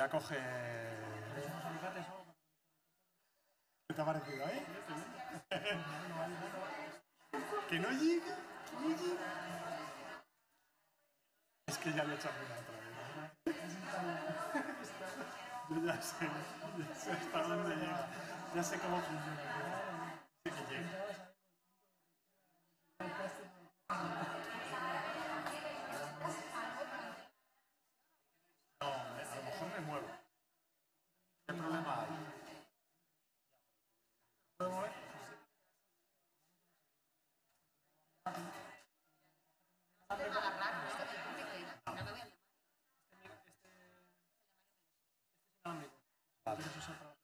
a coger... ¿Qué te ha parecido, eh? ¿Que no llega? ¿No llega? Es que ya lo he hecho alguna otra vez. Yo ya sé hasta dónde llega. Ya sé cómo funciona. Sé que llega. No, a lo mejor me muevo. ¿Qué problema hay? Vale.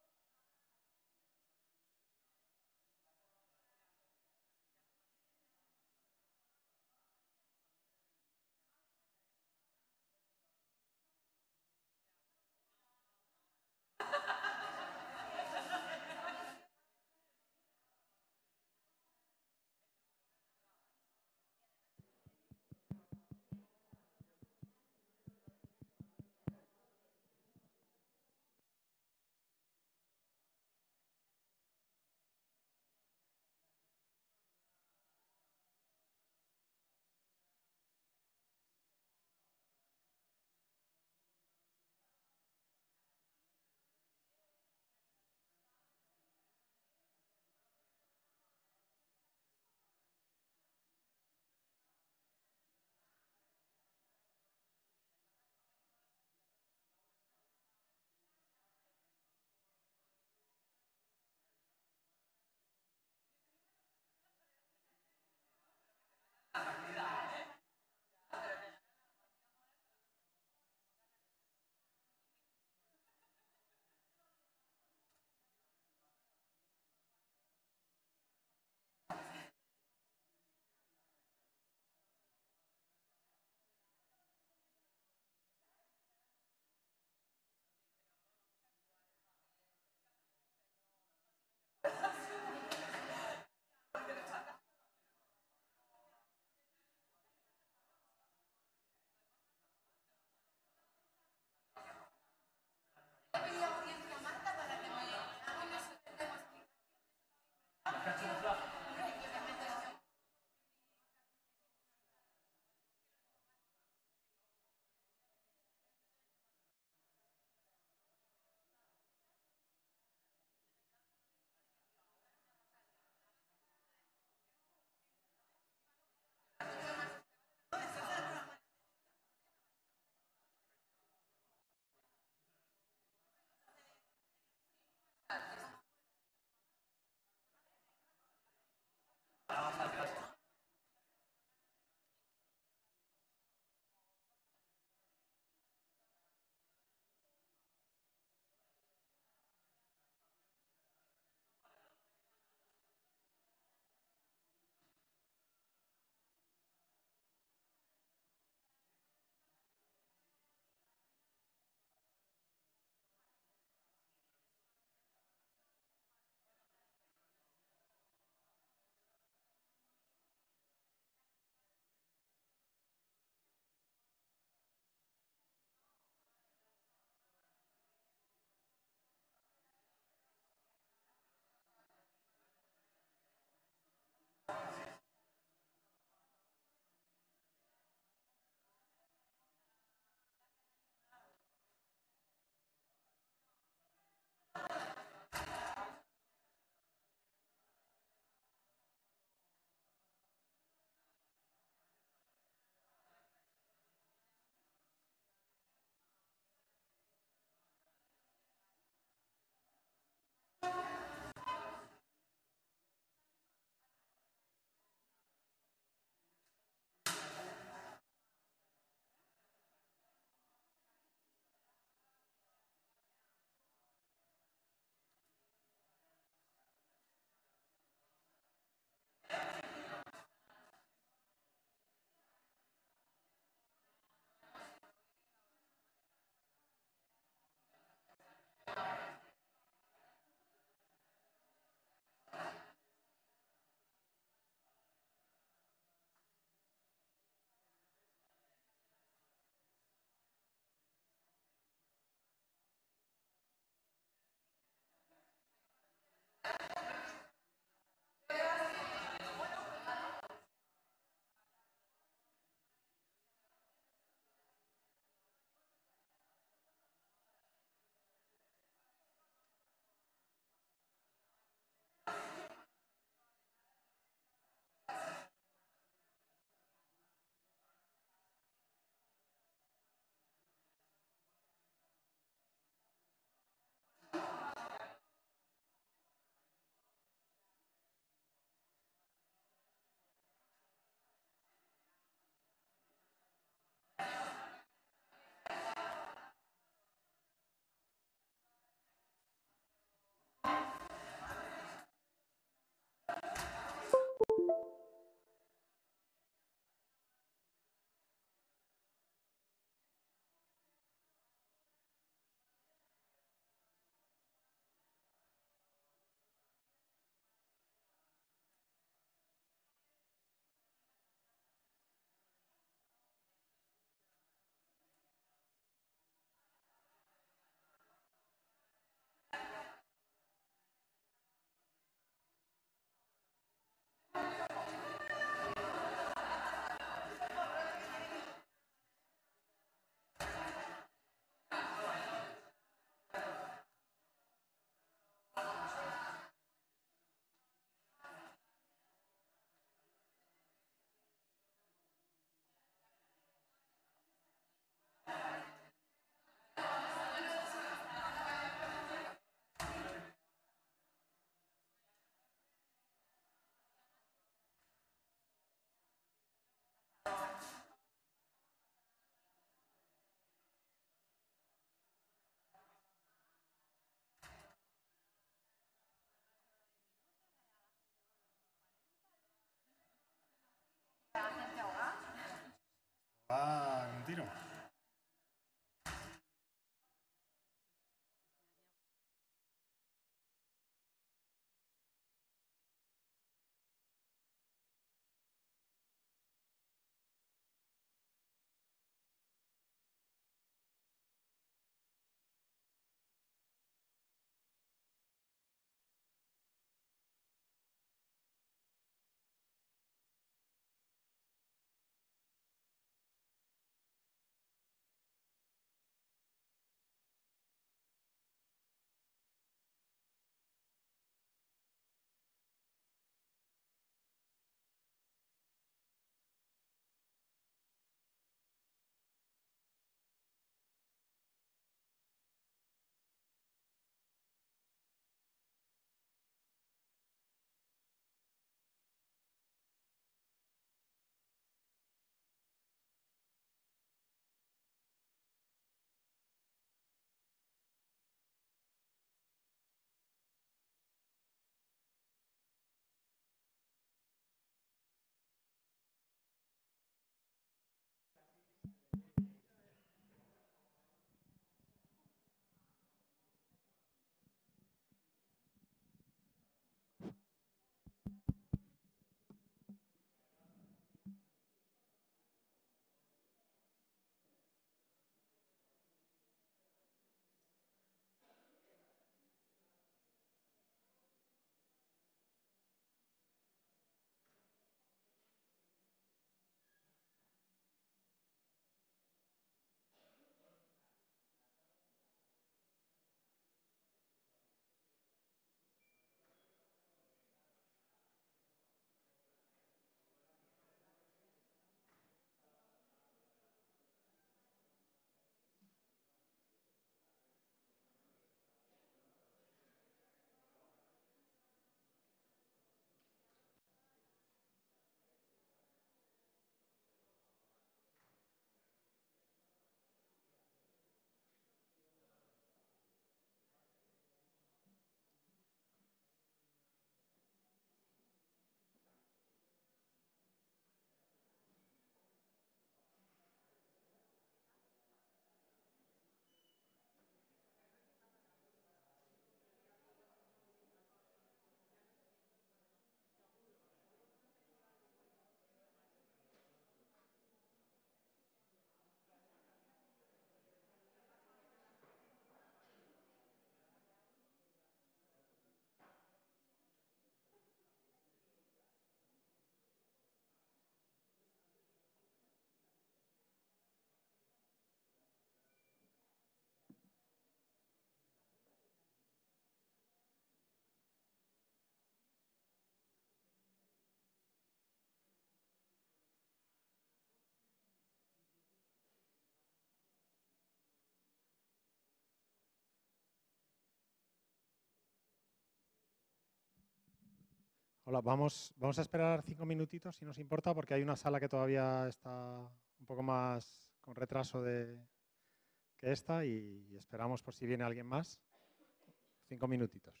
Hola, vamos a esperar 5 minutitos, si nos importa, porque hay una sala que todavía está un poco más con retraso que esta y esperamos por si viene alguien más. 5 minutitos.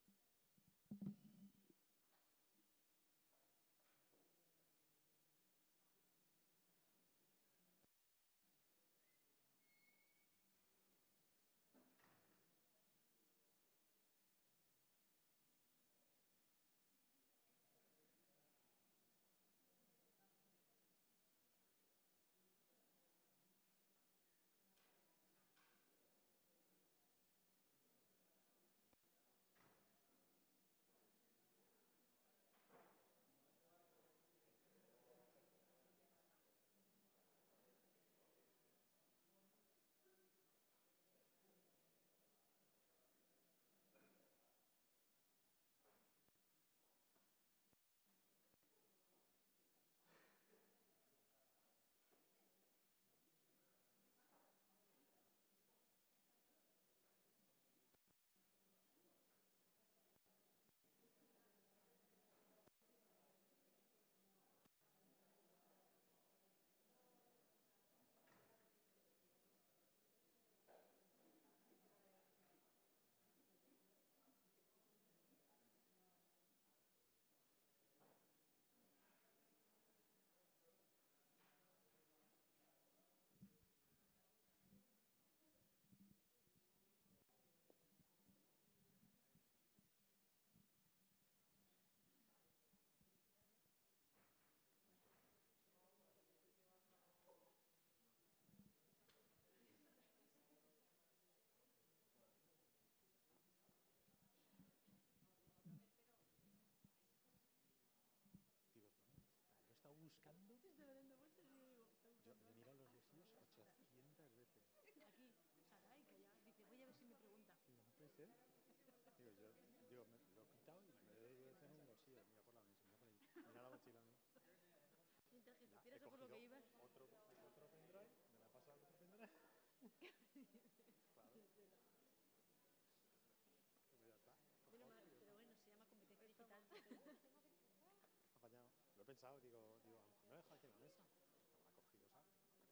Lo he pensado, digo, a lo mejor no he dejado aquí en la mesa. Habrá cogido, ¿sabes?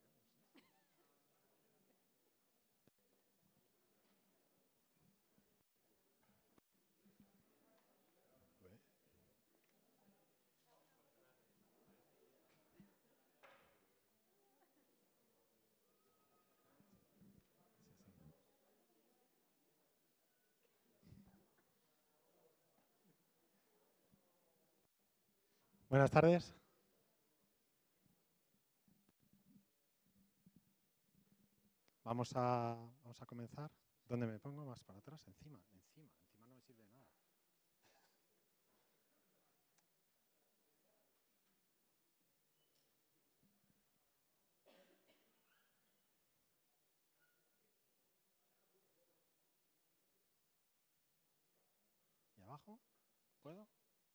No creo, no sé. Buenas tardes. Vamos a comenzar. ¿Dónde me pongo? Más para atrás, encima no me sirve de nada. ¿Y abajo? ¿Puedo?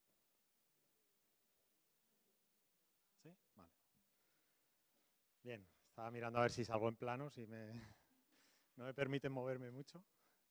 ¿Sí? Vale. Bien, estaba mirando a ver si salgo en plano, si no me permiten moverme mucho.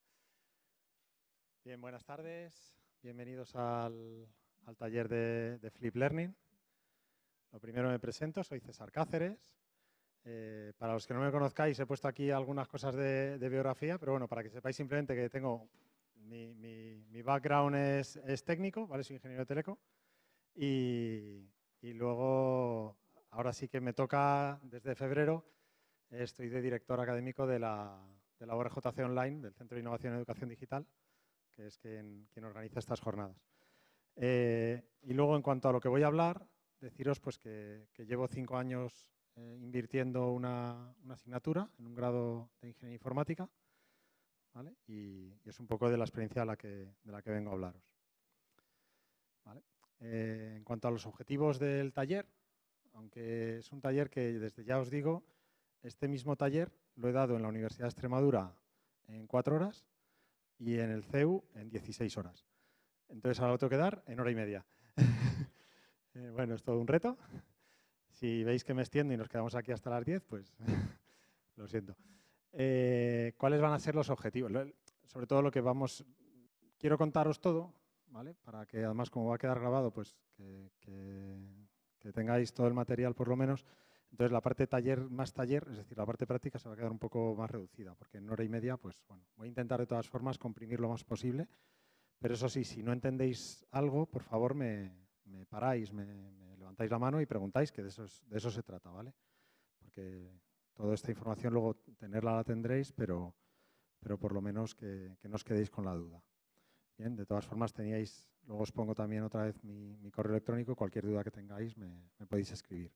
Bien, buenas tardes. Bienvenidos al taller de Flip Learning. Lo primero me presento, soy César Cáceres. Para los que no me conozcáis, he puesto aquí algunas cosas de biografía, pero bueno, para que sepáis simplemente que tengo mi background es técnico, ¿vale? Soy ingeniero de teleco. Y luego, ahora sí que me toca, desde febrero, estoy de director académico de la ORJC Online, del Centro de Innovación y Educación Digital, que es quien organiza estas jornadas. Y luego, en cuanto a lo que voy a hablar, deciros pues, que llevo 5 años invirtiendo una asignatura en un grado de Ingeniería Informática, ¿vale? Y es un poco de la experiencia de la que vengo a hablaros. ¿Vale? En cuanto a los objetivos del taller, aunque es un taller que, desde ya os digo, este mismo taller lo he dado en la Universidad de Extremadura en 4 horas y en el CEU en 16 horas. Entonces ahora lo tengo que dar en hora y media. Bueno, es todo un reto. Si veis que me extiendo y nos quedamos aquí hasta las 10, pues lo siento. ¿Cuáles van a ser los objetivos? Sobre todo quiero contaros todo, ¿vale? Para que además, como va a quedar grabado, pues que tengáis todo el material por lo menos. Entonces la parte más taller, es decir, la parte práctica se va a quedar un poco más reducida, porque en hora y media, pues bueno, voy a intentar de todas formas comprimir lo más posible, pero eso sí, si no entendéis algo, por favor me paráis, me levantáis la mano y preguntáis, que de eso se trata, ¿vale? Porque toda esta información luego tenerla la tendréis, pero por lo menos que no os quedéis con la duda. Bien, de todas formas luego os pongo también otra vez mi correo electrónico, cualquier duda que tengáis me podéis escribir.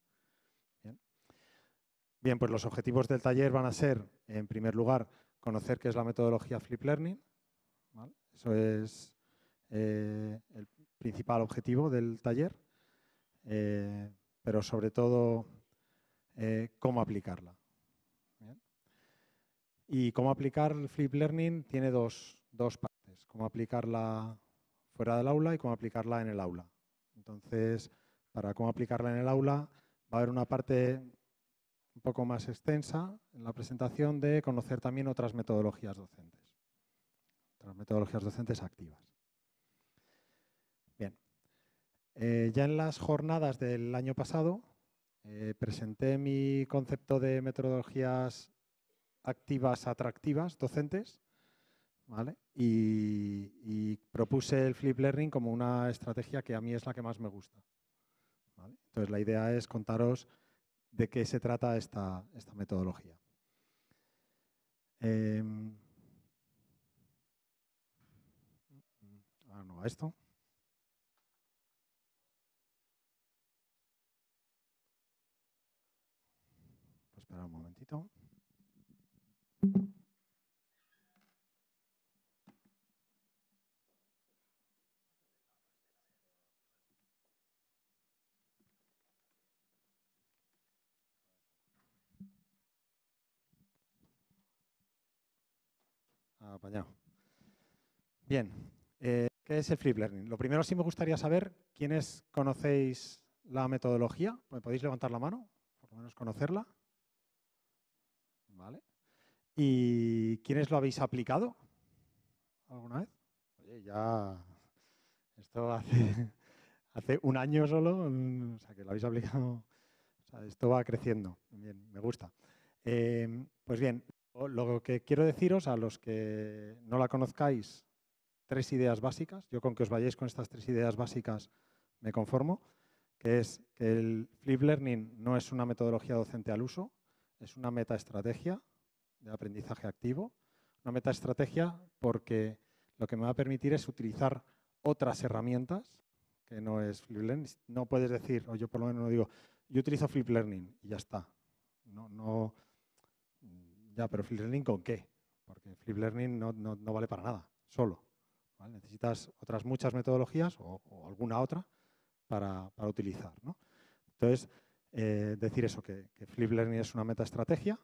Bien, pues los objetivos del taller van a ser, en primer lugar, conocer qué es la metodología Flip Learning, ¿vale? Eso es el principal objetivo del taller, pero sobre todo cómo aplicarla. ¿Bien? Y cómo aplicar el Flip Learning tiene dos partes, cómo aplicarla fuera del aula y cómo aplicarla en el aula. Entonces, para cómo aplicarla en el aula va a haber una parte un poco más extensa en la presentación de conocer también otras metodologías docentes activas. Bien, ya en las jornadas del año pasado presenté mi concepto de metodologías activas atractivas docentes, ¿vale? Y propuse el Flip Learning como una estrategia que a mí es la que más me gusta, ¿vale? Entonces la idea es contaros de qué se trata esta metodología. Ahora no va esto. Pues espera un momentito. Apañado. Bien, ¿qué es el Flip Learning? Lo primero sí me gustaría saber quiénes conocéis la metodología. ¿Me podéis levantar la mano? Por lo menos conocerla. ¿Vale? ¿Y quiénes lo habéis aplicado alguna vez? Oye, ya esto hace un año solo, o sea que lo habéis aplicado. O sea, esto va creciendo. Bien, me gusta. Pues bien, lo que quiero deciros a los que no la conozcáis, 3 ideas básicas. Yo con que os vayáis con estas 3 ideas básicas me conformo, que es que el Flip Learning no es una metodología docente al uso, es una metaestrategia de aprendizaje activo. Una metaestrategia porque lo que me va a permitir es utilizar otras herramientas que no es Flip Learning. No puedes decir, o yo por lo menos no digo, yo utilizo Flip Learning y ya está. No, ya, pero Flip Learning ¿con qué? Porque Flip Learning no vale para nada, solo. ¿Vale? Necesitas otras muchas metodologías o alguna otra para utilizar, ¿no? Entonces, decir eso, que Flip Learning es una metaestrategia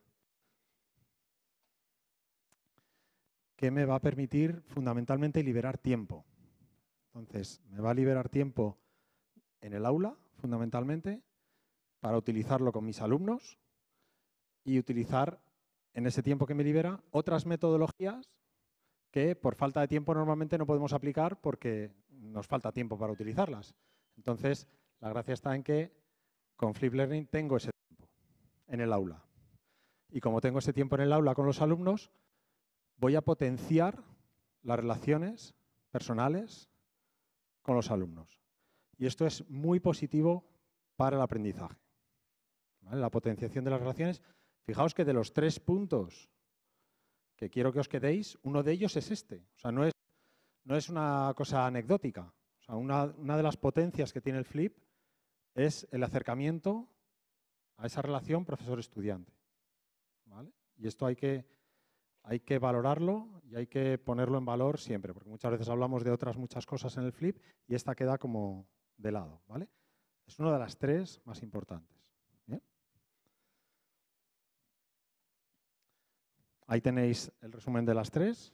que me va a permitir fundamentalmente liberar tiempo. Entonces, me va a liberar tiempo en el aula, fundamentalmente, para utilizarlo con mis alumnos y utilizar en ese tiempo que me libera otras metodologías que por falta de tiempo normalmente no podemos aplicar porque nos falta tiempo para utilizarlas. Entonces, la gracia está en que con Flip Learning tengo ese tiempo en el aula. Y como tengo ese tiempo en el aula con los alumnos, voy a potenciar las relaciones personales con los alumnos. Y esto es muy positivo para el aprendizaje. ¿Vale? La potenciación de las relaciones. Fijaos que de los 3 puntos que quiero que os quedéis, uno de ellos es este. O sea, no es una cosa anecdótica. O sea, una de las potencias que tiene el Flip es el acercamiento a esa relación profesor-estudiante. ¿Vale? Y esto hay que valorarlo y hay que ponerlo en valor siempre, porque muchas veces hablamos de otras muchas cosas en el Flip y esta queda como de lado. ¿Vale? Es una de las 3 más importantes. ¿Bien? Ahí tenéis el resumen de las 3.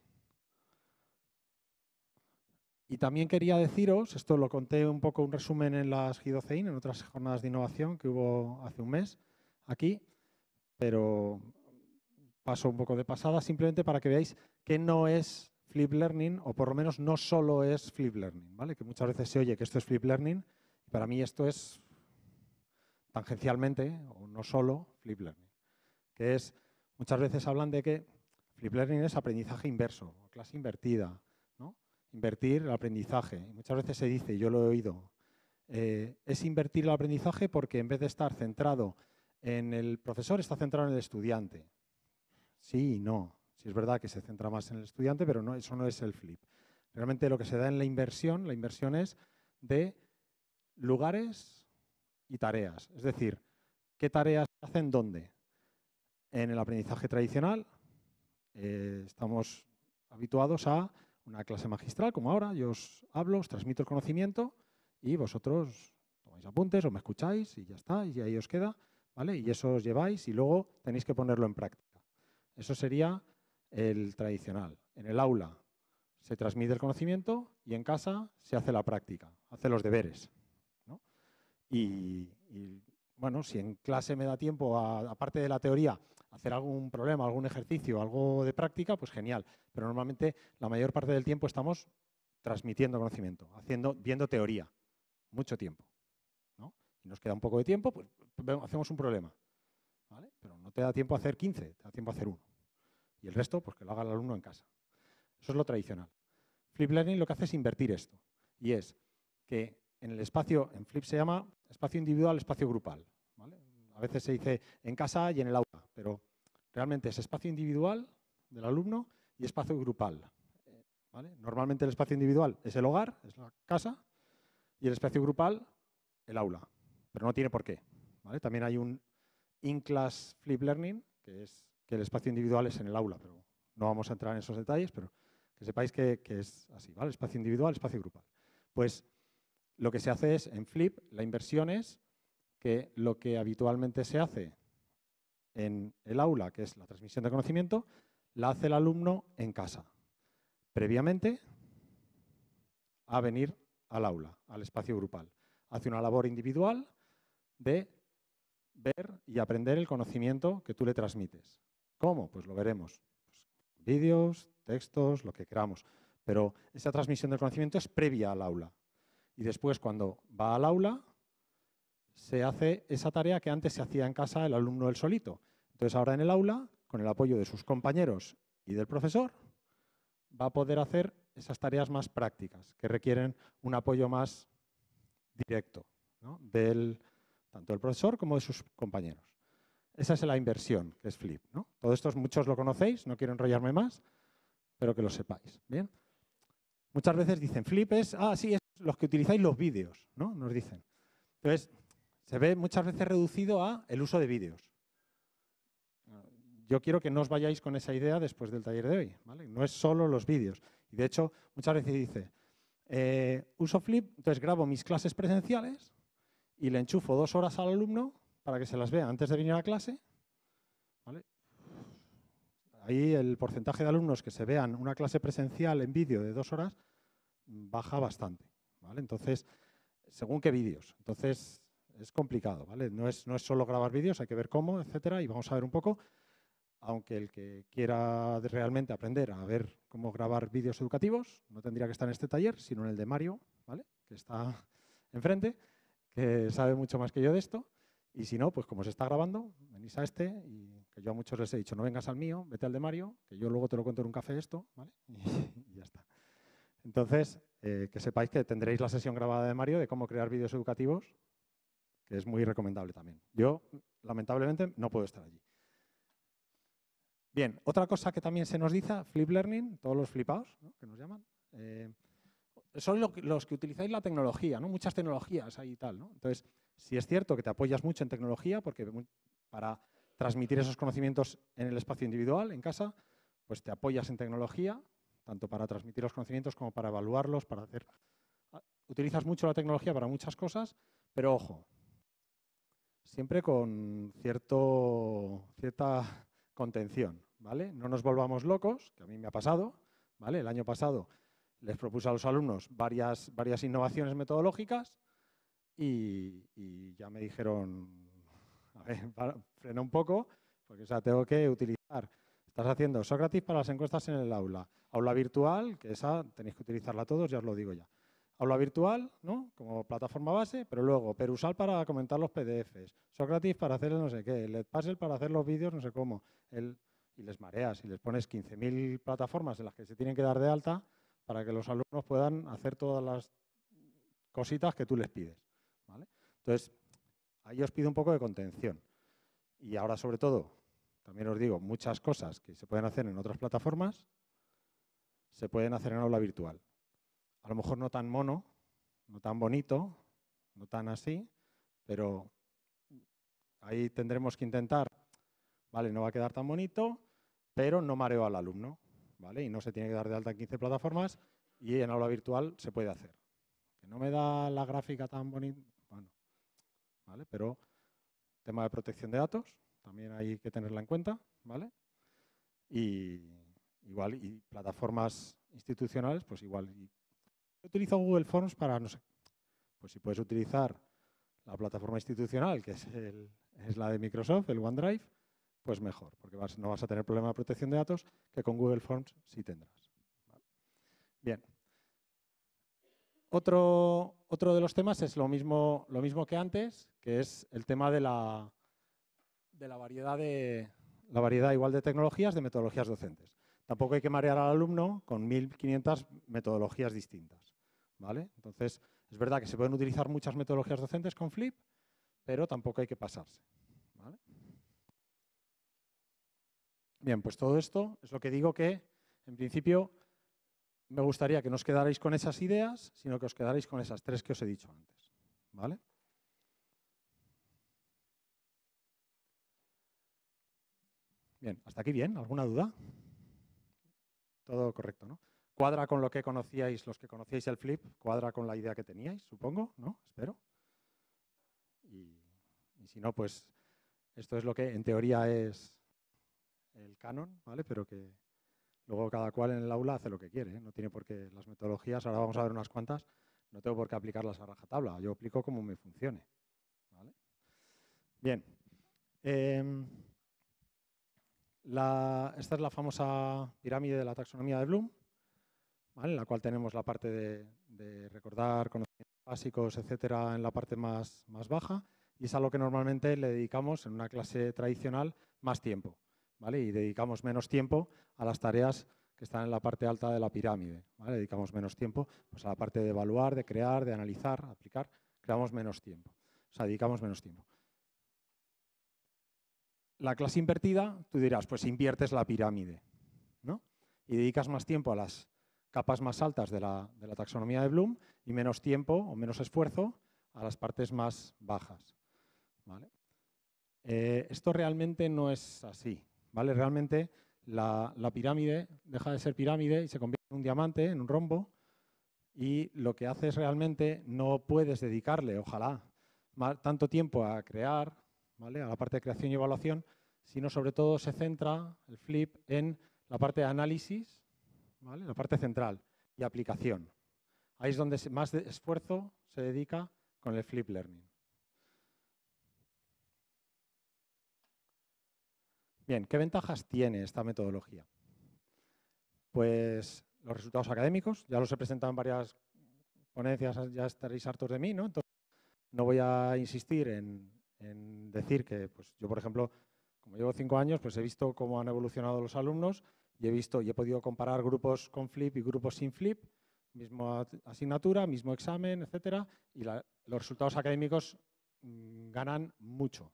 Y también quería deciros, esto lo conté un poco un resumen en las G12IN, en otras jornadas de innovación que hubo hace un mes aquí, pero paso un poco de pasada simplemente para que veáis que no es Flip Learning, o por lo menos no solo es Flip Learning, ¿vale? Que muchas veces se oye que esto es Flip Learning, y para mí esto es tangencialmente, o no solo, Flip Learning. Que es, muchas veces hablan de que Flip Learning es aprendizaje inverso, o clase invertida, ¿no? Invertir el aprendizaje. Y muchas veces se dice, y yo lo he oído, es invertir el aprendizaje porque en vez de estar centrado en el profesor, está centrado en el estudiante. Sí y no. Sí es verdad que se centra más en el estudiante, pero no, eso no es el flip. Realmente lo que se da en la inversión es de lugares y tareas. Es decir, ¿qué tareas se hacen dónde? En el aprendizaje tradicional estamos habituados a una clase magistral, como ahora. Yo os hablo, os transmito el conocimiento y vosotros tomáis apuntes o me escucháis y ya está, y ahí os queda, ¿vale? Y eso os lleváis y luego tenéis que ponerlo en práctica. Eso sería el tradicional. En el aula se transmite el conocimiento y en casa se hace la práctica, hace los deberes, ¿no? Y bueno, si en clase me da tiempo, aparte de la teoría, hacer algún problema, algún ejercicio, algo de práctica, pues genial. Pero normalmente la mayor parte del tiempo estamos transmitiendo conocimiento, viendo teoría, mucho tiempo, ¿no? Y nos queda un poco de tiempo, pues hacemos un problema, ¿vale? Pero no te da tiempo a hacer 15, te da tiempo a hacer uno. Y el resto, pues que lo haga el alumno en casa. Eso es lo tradicional. Flip Learning lo que hace es invertir esto. Y es que en el espacio, en Flip se llama espacio individual, espacio grupal, ¿vale? A veces se dice en casa y en el aula, pero realmente es espacio individual del alumno y espacio grupal, ¿vale? Normalmente el espacio individual es el hogar, es la casa, y el espacio grupal, el aula. Pero no tiene por qué, ¿vale? También hay un in-class Flip Learning, que es que el espacio individual es en el aula, pero no vamos a entrar en esos detalles, pero que sepáis que es así, ¿vale? Espacio individual, espacio grupal. Pues lo que se hace es, en Flip, la inversión es que lo que habitualmente se hace en el aula, que es la transmisión de conocimiento, la hace el alumno en casa, previamente a venir al aula, al espacio grupal. Hace una labor individual de ver y aprender el conocimiento que tú le transmites. ¿Cómo? Pues lo veremos. Pues, vídeos, textos, lo que queramos. Pero esa transmisión del conocimiento es previa al aula. Y después, cuando va al aula, se hace esa tarea que antes se hacía en casa el alumno él solito. Entonces, ahora en el aula, con el apoyo de sus compañeros y del profesor, va a poder hacer esas tareas más prácticas, que requieren un apoyo más directo, ¿no? Tanto del profesor como de sus compañeros. Esa es la inversión, que es Flip, ¿no? Todo esto muchos lo conocéis, no quiero enrollarme más, pero que lo sepáis. ¿Bien? Muchas veces dicen, Flip es, sí, es los que utilizáis los vídeos, ¿no? Nos dicen. Entonces, se ve muchas veces reducido a el uso de vídeos. Yo quiero que no os vayáis con esa idea después del taller de hoy, ¿vale? No es solo los vídeos. Y de hecho, muchas veces dice, uso Flip, entonces grabo mis clases presenciales y le enchufo 2 horas al alumno para que se las vea antes de venir a clase, ¿vale? Ahí el porcentaje de alumnos que se vean una clase presencial en vídeo de 2 horas baja bastante, ¿vale? Entonces, según qué vídeos. Entonces, es complicado, ¿vale? No es solo grabar vídeos, hay que ver cómo, etcétera, y vamos a ver un poco, aunque el que quiera realmente aprender a ver cómo grabar vídeos educativos no tendría que estar en este taller, sino en el de Mario, ¿vale? Que está enfrente, que sabe mucho más que yo de esto. Y si no, pues como se está grabando, venís a este y que yo a muchos les he dicho, no vengas al mío, vete al de Mario, que yo luego te lo cuento en un café esto, ¿vale? Y ya está. Entonces, que sepáis que tendréis la sesión grabada de Mario de cómo crear vídeos educativos, que es muy recomendable también. Yo, lamentablemente, no puedo estar allí. Bien, otra cosa que también se nos dice, Flip Learning, todos los flipados, ¿no? Que nos llaman, son los que utilizáis la tecnología, ¿no? Muchas tecnologías ahí y tal, ¿no? Entonces, si es cierto que te apoyas mucho en tecnología, porque para transmitir esos conocimientos en el espacio individual, en casa, pues te apoyas en tecnología, tanto para transmitir los conocimientos como para evaluarlos, para hacer... Utilizas mucho la tecnología para muchas cosas, pero ojo, siempre con cierta contención, ¿vale? No nos volvamos locos, que a mí me ha pasado, ¿vale? El año pasado les propuse a los alumnos varias innovaciones metodológicas y ya me dijeron, a ver, frena un poco, porque o sea, tengo que utilizar Estás haciendo Socrative para las encuestas en el aula. Aula virtual, que esa tenéis que utilizarla todos, ya os lo digo ya. Aula virtual, ¿no? Como plataforma base, pero luego Perusal para comentar los PDFs, Socrative para hacer el no sé qué, el Edpuzzle para hacer los vídeos no sé cómo. Y les mareas y les pones 15.000 plataformas en las que se tienen que dar de alta para que los alumnos puedan hacer todas las cositas que tú les pides, ¿vale? Entonces, ahí os pido un poco de contención. Y ahora, sobre todo, también os digo, muchas cosas que se pueden hacer en otras plataformas se pueden hacer en aula virtual. A lo mejor no tan mono, no tan bonito, no tan así, pero ahí tendremos que intentar, ¿vale? No va a quedar tan bonito, pero no mareo al alumno, ¿vale? Y no se tiene que dar de alta en 15 plataformas y en aula virtual se puede hacer. Que no me da la gráfica tan bonita, bueno, ¿vale? Pero tema de protección de datos, también hay que tenerla en cuenta, ¿vale? Y igual, y plataformas institucionales, pues igual. Utilizo Google Forms para, no sé, pues si puedes utilizar la plataforma institucional, que es la de Microsoft, el OneDrive, pues mejor, porque no vas a tener problema de protección de datos, que con Google Forms sí tendrás. ¿Vale? Bien. Otro de los temas es lo mismo que antes, que es el tema de la variedad igual de tecnologías, de metodologías docentes. Tampoco hay que marear al alumno con 1.500 metodologías distintas, ¿vale? Entonces, es verdad que se pueden utilizar muchas metodologías docentes con Flip, pero tampoco hay que pasarse, ¿vale? Bien, pues todo esto es lo que digo que, en principio, me gustaría que no os quedarais con esas ideas, sino que os quedarais con esas 3 que os he dicho antes, ¿vale? Bien, hasta aquí bien. ¿Alguna duda? Todo correcto, ¿no? ¿Cuadra con lo que conocíais, los que conocíais el Flip? ¿Cuadra con la idea que teníais, supongo? ¿No? Espero. Y si no, pues esto es lo que en teoría es el canon, ¿vale? Pero que luego cada cual en el aula hace lo que quiere, ¿eh? No tiene por qué las metodologías, ahora vamos a ver unas cuantas, no tengo por qué aplicarlas a rajatabla, yo aplico como me funcione, ¿vale? Bien. Esta es la famosa pirámide de la taxonomía de Bloom, ¿vale? En la cual tenemos la parte de recordar conocimientos básicos, etcétera, en la parte más baja, y es a lo que normalmente le dedicamos en una clase tradicional más tiempo, ¿vale? Y dedicamos menos tiempo a las tareas que están en la parte alta de la pirámide, ¿vale? Dedicamos menos tiempo pues, a la parte de evaluar, de crear, de analizar, aplicar, creamos menos tiempo, o sea, dedicamos menos tiempo. La clase invertida, tú dirás, pues inviertes la pirámide, ¿no? Y dedicas más tiempo a las capas más altas de la taxonomía de Bloom y menos tiempo o menos esfuerzo a las partes más bajas, ¿vale? Esto realmente no es así, ¿vale? Realmente la pirámide deja de ser pirámide y se convierte en un diamante, en un rombo, y lo que haces realmente no puedes dedicarle, ojalá, tanto tiempo a crear, ¿vale? A la parte de creación y evaluación, sino sobre todo se centra el Flip en la parte de análisis, ¿vale? La parte central y aplicación. Ahí es donde más esfuerzo se dedica con el Flip Learning. Bien, ¿qué ventajas tiene esta metodología? Pues los resultados académicos, ya los he presentado en varias ponencias, ya estaréis hartos de mí, ¿no? Entonces, no voy a insistir en decir que, pues yo, por ejemplo, como llevo 5 años, pues he visto cómo han evolucionado los alumnos y he podido comparar grupos con Flip y grupos sin Flip, misma asignatura, mismo examen, etcétera, y los resultados académicos ganan mucho,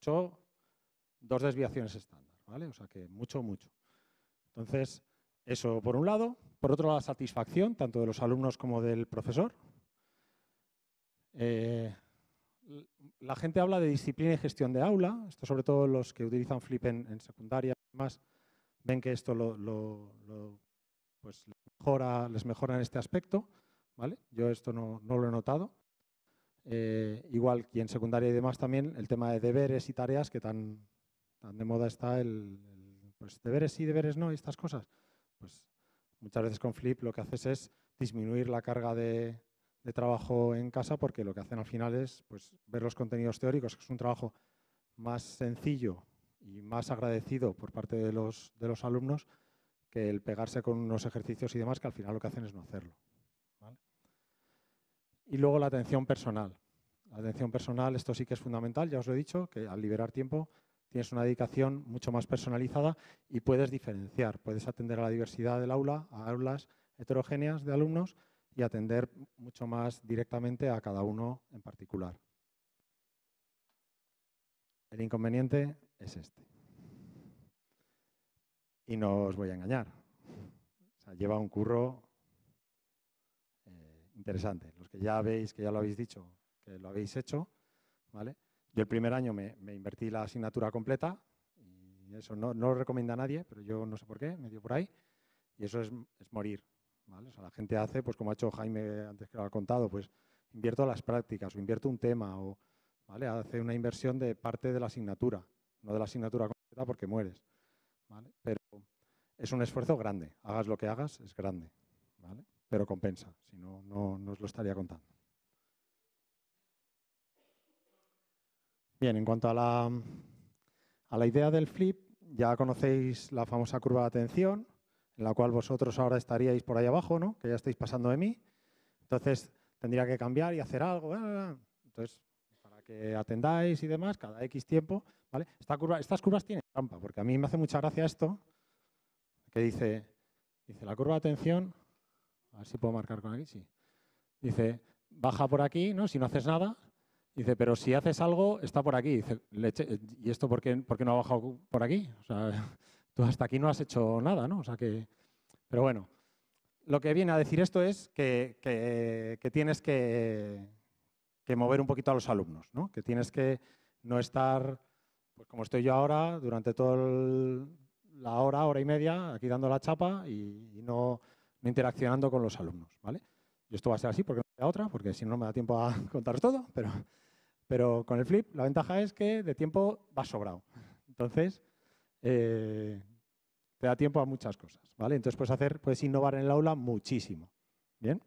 2 desviaciones estándar, ¿vale? O sea que mucho. Entonces, eso por un lado. Por otro, la satisfacción, tanto de los alumnos como del profesor. La gente habla de disciplina y gestión de aula. Esto sobre todo los que utilizan Flip en secundaria, más ven que esto pues les mejora en este aspecto, ¿vale? Yo esto no lo he notado. Igual que en secundaria y demás también el tema de deberes y tareas, que tan de moda está pues deberes sí, deberes no, y estas cosas. Pues muchas veces con Flip lo que haces es disminuir la carga de trabajo en casa, porque lo que hacen al final es pues, ver los contenidos teóricos, que es un trabajo más sencillo y más agradecido por parte de los alumnos que el pegarse con unos ejercicios y demás que al final lo que hacen es no hacerlo, ¿vale? Y luego la atención personal. La atención personal, esto sí que es fundamental, ya os lo he dicho, que al liberar tiempo tienes una dedicación mucho más personalizada y puedes diferenciar, puedes atender a la diversidad del aula, a aulas heterogéneas de alumnos y atender mucho más directamente a cada uno en particular. El inconveniente es este. Y no os voy a engañar. O sea, lleva un curro interesante. Los que ya veis, que ya lo habéis dicho, que lo habéis hecho, ¿vale? Yo el primer año me invertí la asignatura completa y eso no lo recomienda a nadie, pero yo no sé por qué, me dio por ahí. Y eso es morir, ¿vale? O sea, la gente hace, pues como ha hecho Jaime antes que lo ha contado, pues invierto las prácticas o invierto un tema o, ¿vale? Hace una inversión de parte de la asignatura, no de la asignatura completa porque mueres, ¿vale? Pero es un esfuerzo grande, hagas lo que hagas, es grande, ¿vale? Pero compensa, si no, no os lo estaría contando. Bien, en cuanto a la idea del flip, ya conocéis la famosa curva de atención, en la cual vosotros ahora estaríais por ahí abajo, ¿no? Que ya estáis pasando de mí. Entonces, tendría que cambiar y hacer algo. Entonces, para que atendáis y demás, cada X tiempo, ¿vale? Estas curvas tienen trampa, porque a mí me hace mucha gracia esto, que dice la curva de atención, a ver si puedo marcar con aquí, sí. Dice, baja por aquí, ¿no? Si no haces nada. Dice, pero si haces algo, está por aquí. Dice, ¿y esto por qué no ha bajado por aquí? O sea, tú hasta aquí no has hecho nada, ¿no? O sea que, pero bueno, lo que viene a decir esto es que tienes que mover un poquito a los alumnos, ¿no? Que tienes que no estar, pues como estoy yo ahora, durante toda la hora y media, aquí dando la chapa y no interaccionando con los alumnos, ¿vale? Y esto va a ser así porque no me da otra, porque si no, no me da tiempo a contaros todo, pero con el flip la ventaja es que de tiempo vas sobrado. Entonces, te da tiempo a muchas cosas, ¿vale? Entonces puedes innovar en el aula muchísimo. ¿Bien?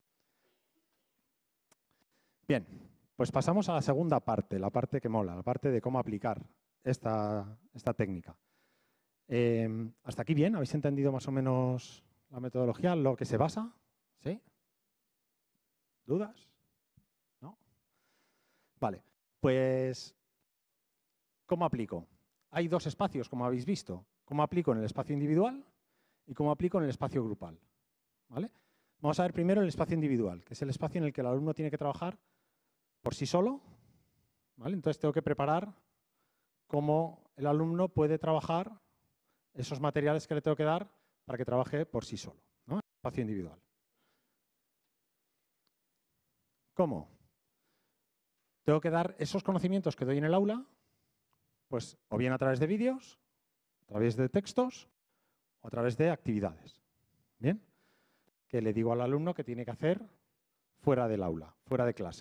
Bien, pues pasamos a la segunda parte, la parte que mola, la parte de cómo aplicar esta técnica. ¿Hasta aquí bien? ¿Habéis entendido más o menos la metodología, lo que se basa? ¿Sí? ¿Dudas? ¿No? Vale, pues ¿cómo aplico? Hay dos espacios, como habéis visto. ¿Cómo aplico en el espacio individual y cómo aplico en el espacio grupal? ¿Vale? Vamos a ver primero el espacio individual, que es el espacio en el que el alumno tiene que trabajar por sí solo, ¿vale? Entonces tengo que preparar cómo el alumno puede trabajar esos materiales que le tengo que dar para que trabaje por sí solo, ¿no? Espacio individual. ¿Cómo? Tengo que dar esos conocimientos que doy en el aula, pues o bien a través de vídeos, a través de textos o a través de actividades. ¿Bien? Que le digo al alumno que tiene que hacer fuera del aula, fuera de clase.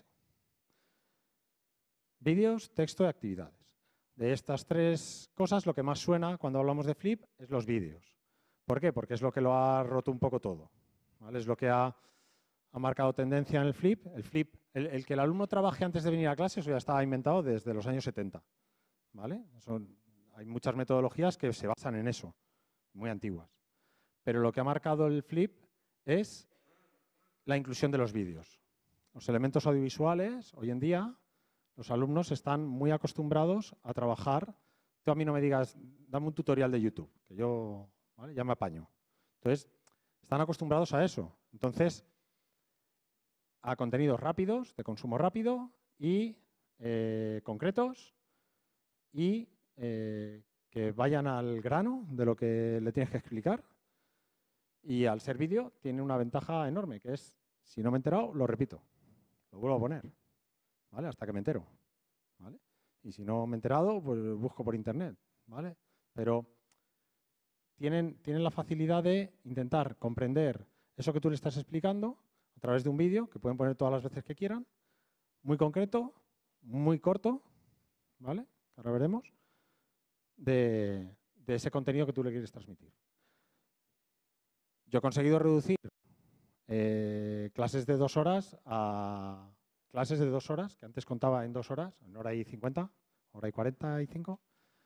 Vídeos, texto y actividades. De estas tres cosas, lo que más suena cuando hablamos de flip es los vídeos. ¿Por qué? Porque es lo que lo ha roto un poco todo, ¿vale? Es lo que ha marcado tendencia en el flip. El flip, el que el alumno trabaje antes de venir a clase, eso ya estaba inventado desde los años 70. ¿Vale? Hay muchas metodologías que se basan en eso, muy antiguas. Pero lo que ha marcado el flip es la inclusión de los vídeos. Los elementos audiovisuales, hoy en día, los alumnos están muy acostumbrados a trabajar. Tú a mí no me digas, dame un tutorial de YouTube, que yo, ¿vale?, ya me apaño. Entonces, están acostumbrados a eso. Entonces, a contenidos rápidos, de consumo rápido y concretos y que vayan al grano de lo que le tienes que explicar. Y al ser vídeo tiene una ventaja enorme, que es, si no me he enterado, lo repito, lo vuelvo a poner, ¿vale? Hasta que me entero, ¿vale? Y si no me he enterado, pues busco por internet, ¿vale? Pero tienen la facilidad de intentar comprender eso que tú le estás explicando a través de un vídeo, que pueden poner todas las veces que quieran, muy concreto, muy corto, ¿vale? Ahora veremos, de ese contenido que tú le quieres transmitir. Yo he conseguido reducir clases de 2 horas a clases de 2 horas, que antes contaba en 2 horas, en hora y 50, hora y 45,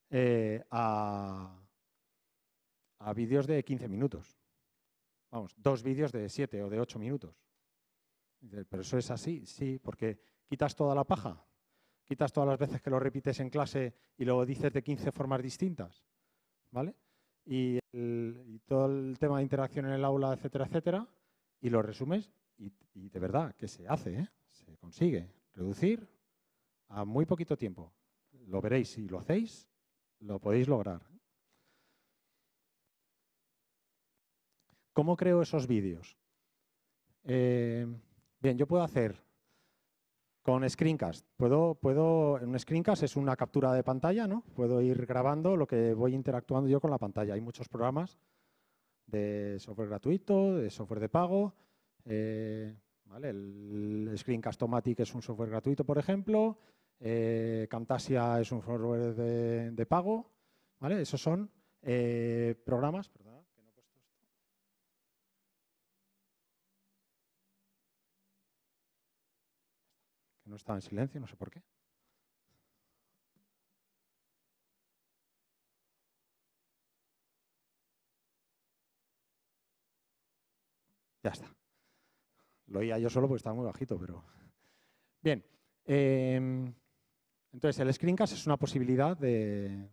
a vídeos de 15 minutos. Vamos, 2 vídeos de 7 o de 8 minutos. Pero eso es así, sí, porque quitas toda la paja, quitas todas las veces que lo repites en clase y lo dices de 15 formas distintas, ¿vale? Y todo el tema de interacción en el aula, etcétera, etcétera, y lo resumes y de verdad que se hace, ¿eh? Se consigue reducir a muy poquito tiempo. Lo veréis, si lo hacéis, lo podéis lograr. ¿Cómo creo esos vídeos? Bien, yo puedo hacer con Screencast. Un Screencast es una captura de pantalla, ¿no? Puedo ir grabando lo que voy interactuando yo con la pantalla. Hay muchos programas de software gratuito, de software de pago. ¿Vale? El Screencast-O-Matic es un software gratuito, por ejemplo. Camtasia es un software de pago. ¿Vale? Esos son programas. Perdona, que no he puesto esto. Que no estaba en silencio, no sé por qué. Ya está. Lo oía yo solo porque estaba muy bajito, pero... Bien. Entonces, el Screencast es una posibilidad de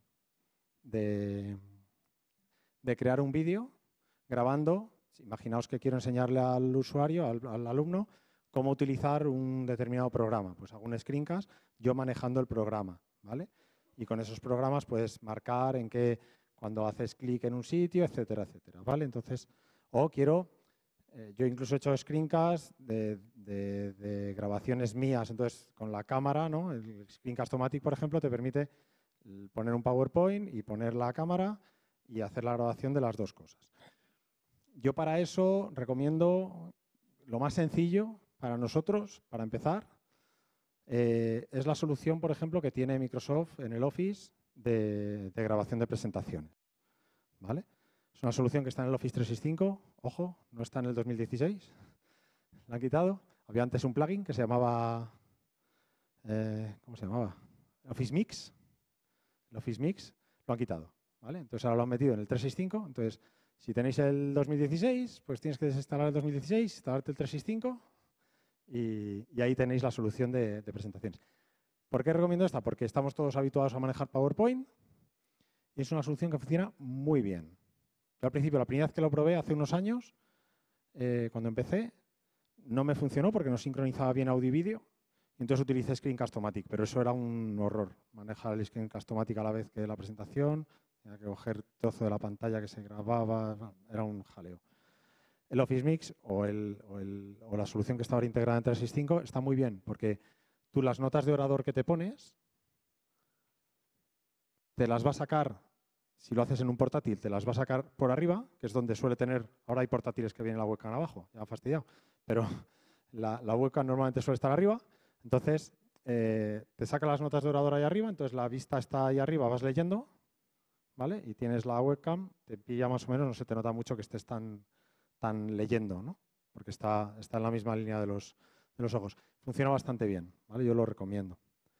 crear un vídeo grabando. Imaginaos que quiero enseñarle al usuario, al alumno, cómo utilizar un determinado programa. Pues hago un Screencast yo manejando el programa, ¿vale? Y con esos programas puedes marcar en qué, cuando haces clic en un sitio, etcétera, etcétera, ¿vale? Entonces, o quiero... yo incluso he hecho screencasts de grabaciones mías, entonces con la cámara, ¿no? El Screencast-O-Matic, por ejemplo, te permite poner un PowerPoint y poner la cámara y hacer la grabación de las dos cosas. Yo para eso recomiendo lo más sencillo para nosotros, para empezar, es la solución, por ejemplo, que tiene Microsoft en el Office de grabación de presentaciones, ¿vale? Es una solución que está en el Office 365, ojo, no está en el 2016, la han quitado. Había antes un plugin que se llamaba, ¿cómo se llamaba? Office Mix. El Office Mix lo han quitado, ¿vale? Entonces ahora lo han metido en el 365. Entonces, si tenéis el 2016, pues tienes que desinstalar el 2016, instalarte el 365 y ahí tenéis la solución de presentaciones. ¿Por qué recomiendo esta? Porque estamos todos habituados a manejar PowerPoint y es una solución que funciona muy bien. Yo al principio, la primera vez que lo probé hace unos años, cuando empecé, no me funcionó porque no sincronizaba bien audio y vídeo. Entonces utilicé Screencast-O-Matic, pero eso era un horror. Manejar el Screencast-O-Matic a la vez que la presentación, tenía que coger trozo de la pantalla que se grababa, era un jaleo. El Office Mix o la solución que está ahora integrada en 365 está muy bien porque tú las notas de orador que te pones, te las va a sacar. Si lo haces en un portátil, te las va a sacar por arriba, que es donde suele tener... Ahora hay portátiles que viene la webcam abajo, ya me ha fastidiado. Pero la webcam normalmente suele estar arriba. Entonces, te saca las notas de orador ahí arriba, entonces la vista está ahí arriba, vas leyendo, ¿vale? Y tienes la webcam, te pilla más o menos, no se te nota mucho que estés tan leyendo, ¿no? Porque está en la misma línea de los ojos. Funciona bastante bien, ¿vale? Yo lo recomiendo.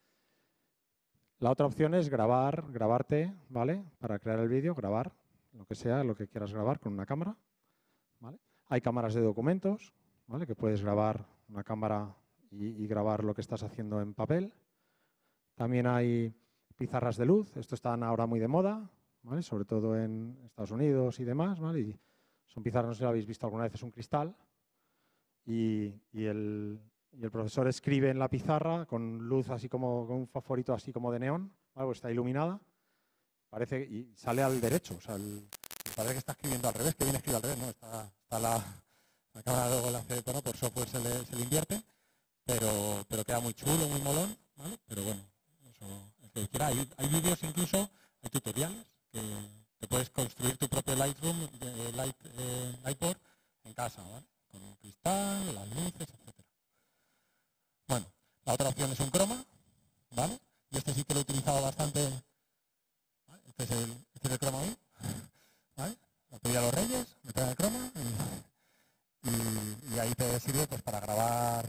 La otra opción es grabarte, ¿vale? Para crear el vídeo, grabar lo que sea, lo que quieras grabar con una cámara, ¿vale? Hay cámaras de documentos, ¿vale? Que puedes grabar una cámara y grabar lo que estás haciendo en papel. También hay pizarras de luz, esto están ahora muy de moda, ¿vale? Sobre todo en Estados Unidos y demás, ¿vale? Y son pizarras, no sé si lo habéis visto alguna vez, es un cristal y el profesor escribe en la pizarra con luz así como, con un fosforito así como de neón, algo está iluminada, parece y sale al derecho, o sea, parece que está escribiendo al revés, que viene escrito al revés, ¿no? Está la cámara luego la hace de tono, por software se le invierte, pero queda muy chulo, muy molón, ¿vale? Pero bueno, eso, el que quiera, hay vídeos incluso, hay tutoriales, que te puedes construir tu propio Lightroom, Lightboard en casa, ¿vale? Con un cristal, las luces, etcétera. Bueno, la otra opción es un croma, ¿vale? Y este sí que lo he utilizado bastante. ¿Vale? Este es el croma 1, ¿vale? Lo pedí a los Reyes, me traen el croma y ahí te sirve pues para grabar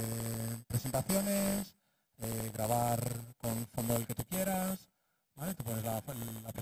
presentaciones, grabar con fondo del que tú quieras, ¿vale? Te pone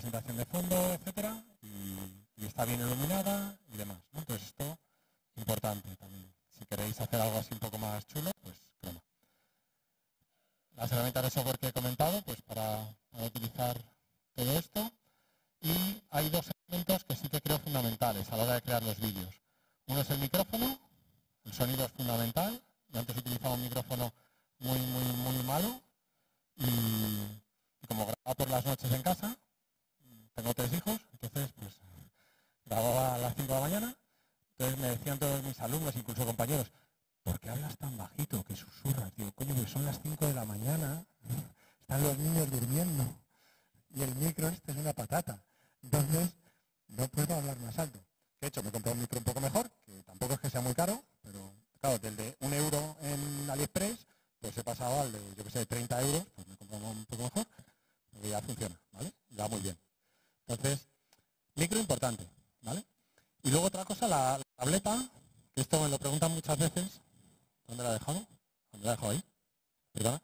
presentación de fondo, etcétera, y está bien iluminada y demás, ¿no? Entonces esto importante también. Si queréis hacer algo así un poco más chulo, pues croma. Las herramientas de software que he comentado, pues para utilizar todo esto. Y hay dos elementos que sí que creo fundamentales a la hora de crear los vídeos. Uno es el micrófono, el sonido es fundamental. Yo antes utilizaba un micrófono muy malo y como grababa por las noches en casa, tengo 3 hijos, entonces pues grababa a las 5 de la mañana, entonces me decían todos mis alumnos, incluso compañeros, ¿por qué hablas tan bajito, que susurras? Digo, coño, pues son las 5 de la mañana, están los niños durmiendo y el micro este es una patata. Entonces, no puedo hablar más alto. De hecho, me compré un micro un poco mejor, que tampoco es que sea muy caro, pero claro, del de 1 euro en AliExpress, pues he pasado al de, yo que sé, 30 euros, pues me compré un poco mejor, porque ya funciona, ¿vale? Ya va muy bien. Entonces, micro importante, ¿vale? Y luego otra cosa, la tableta, que esto me lo preguntan muchas veces. ¿Dónde la he dejado? ¿Dónde la he dejado ahí? ¿Perdona?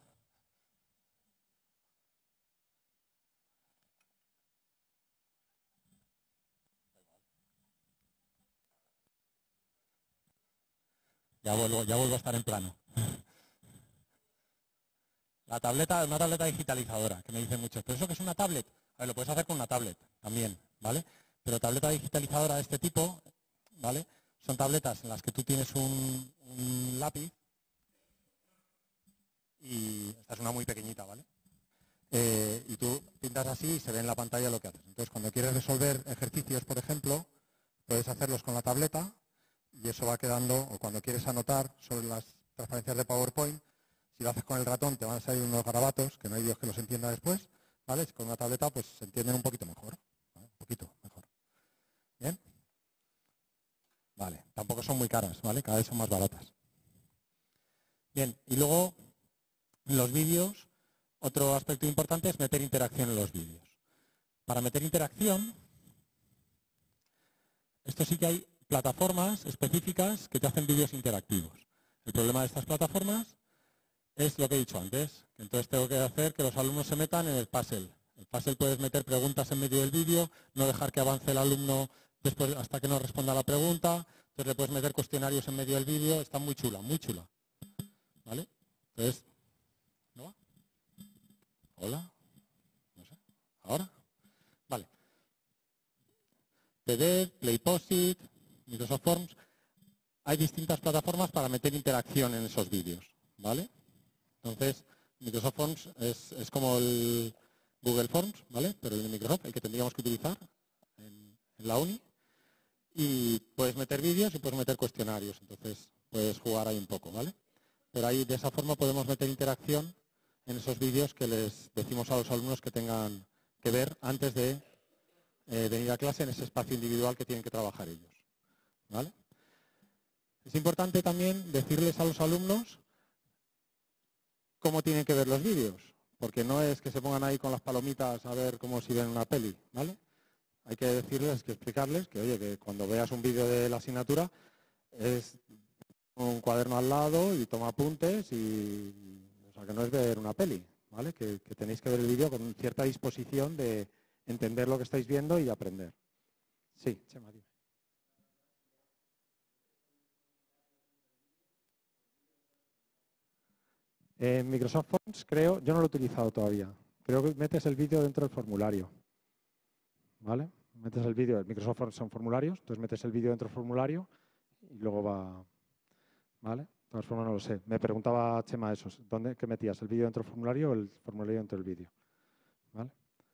Ya vuelvo a estar en plano. La tableta, una tableta digitalizadora, que me dicen muchos, ¿pero eso qué es una tablet? A ver, lo puedes hacer con una tablet también, ¿vale? Pero tableta digitalizadora de este tipo, ¿vale? Son tabletas en las que tú tienes un lápiz y esta es una muy pequeñita, ¿vale? Y tú pintas así y se ve en la pantalla lo que haces. Entonces, cuando quieres resolver ejercicios, por ejemplo, puedes hacerlos con la tableta y eso va quedando, o cuando quieres anotar sobre las transparencias de PowerPoint, si lo haces con el ratón te van a salir unos garabatos, que no hay Dios que los entienda después, ¿vale? Con una tableta pues se entienden un poquito mejor, ¿vale? Un poquito mejor. ¿Bien? Vale, tampoco son muy caras, ¿vale? Cada vez son más baratas. Bien, y luego los vídeos, otro aspecto importante es meter interacción en los vídeos. Para meter interacción, esto sí que hay plataformas específicas que te hacen vídeos interactivos. El problema de estas plataformas es lo que he dicho antes, que entonces tengo que hacer que los alumnos se metan en el puzzle. El puzzle puedes meter preguntas en medio del vídeo, no dejar que avance el alumno después hasta que no responda a la pregunta, entonces le puedes meter cuestionarios en medio del vídeo, está muy chula, muy chula. ¿Vale? Entonces, ¿no va? Hola, no sé, ¿ahora? Vale. TED, PlayPosit, Microsoft Forms, hay distintas plataformas para meter interacción en esos vídeos, ¿vale? Entonces, Microsoft Forms es como el Google Forms, ¿vale? Pero el de Microsoft, el que tendríamos que utilizar en la uni. Y puedes meter vídeos y puedes meter cuestionarios, entonces puedes jugar ahí un poco, ¿vale? Pero ahí de esa forma podemos meter interacción en esos vídeos que les decimos a los alumnos que tengan que ver antes de venir a clase en ese espacio individual que tienen que trabajar ellos, ¿vale? Es importante también decirles a los alumnos cómo tienen que ver los vídeos, porque no es que se pongan ahí con las palomitas a ver cómo si ven una peli, ¿vale? Hay que decirles, que explicarles que, oye, que cuando veas un vídeo de la asignatura es un cuaderno al lado y toma apuntes y o sea, que no es ver una peli, ¿vale? Que tenéis que ver el vídeo con cierta disposición de entender lo que estáis viendo y aprender. Sí, Chema, dime. En Microsoft Forms, creo, yo no lo he utilizado todavía. Creo que metes el vídeo dentro del formulario. ¿Vale? Metes el vídeo, Microsoft Forms son formularios, entonces metes el vídeo dentro del formulario y luego va. ¿Vale? De todas formas no lo sé. Me preguntaba Chema eso, ¿dónde que metías? ¿El vídeo dentro del formulario o el formulario dentro del vídeo? ¿Vale?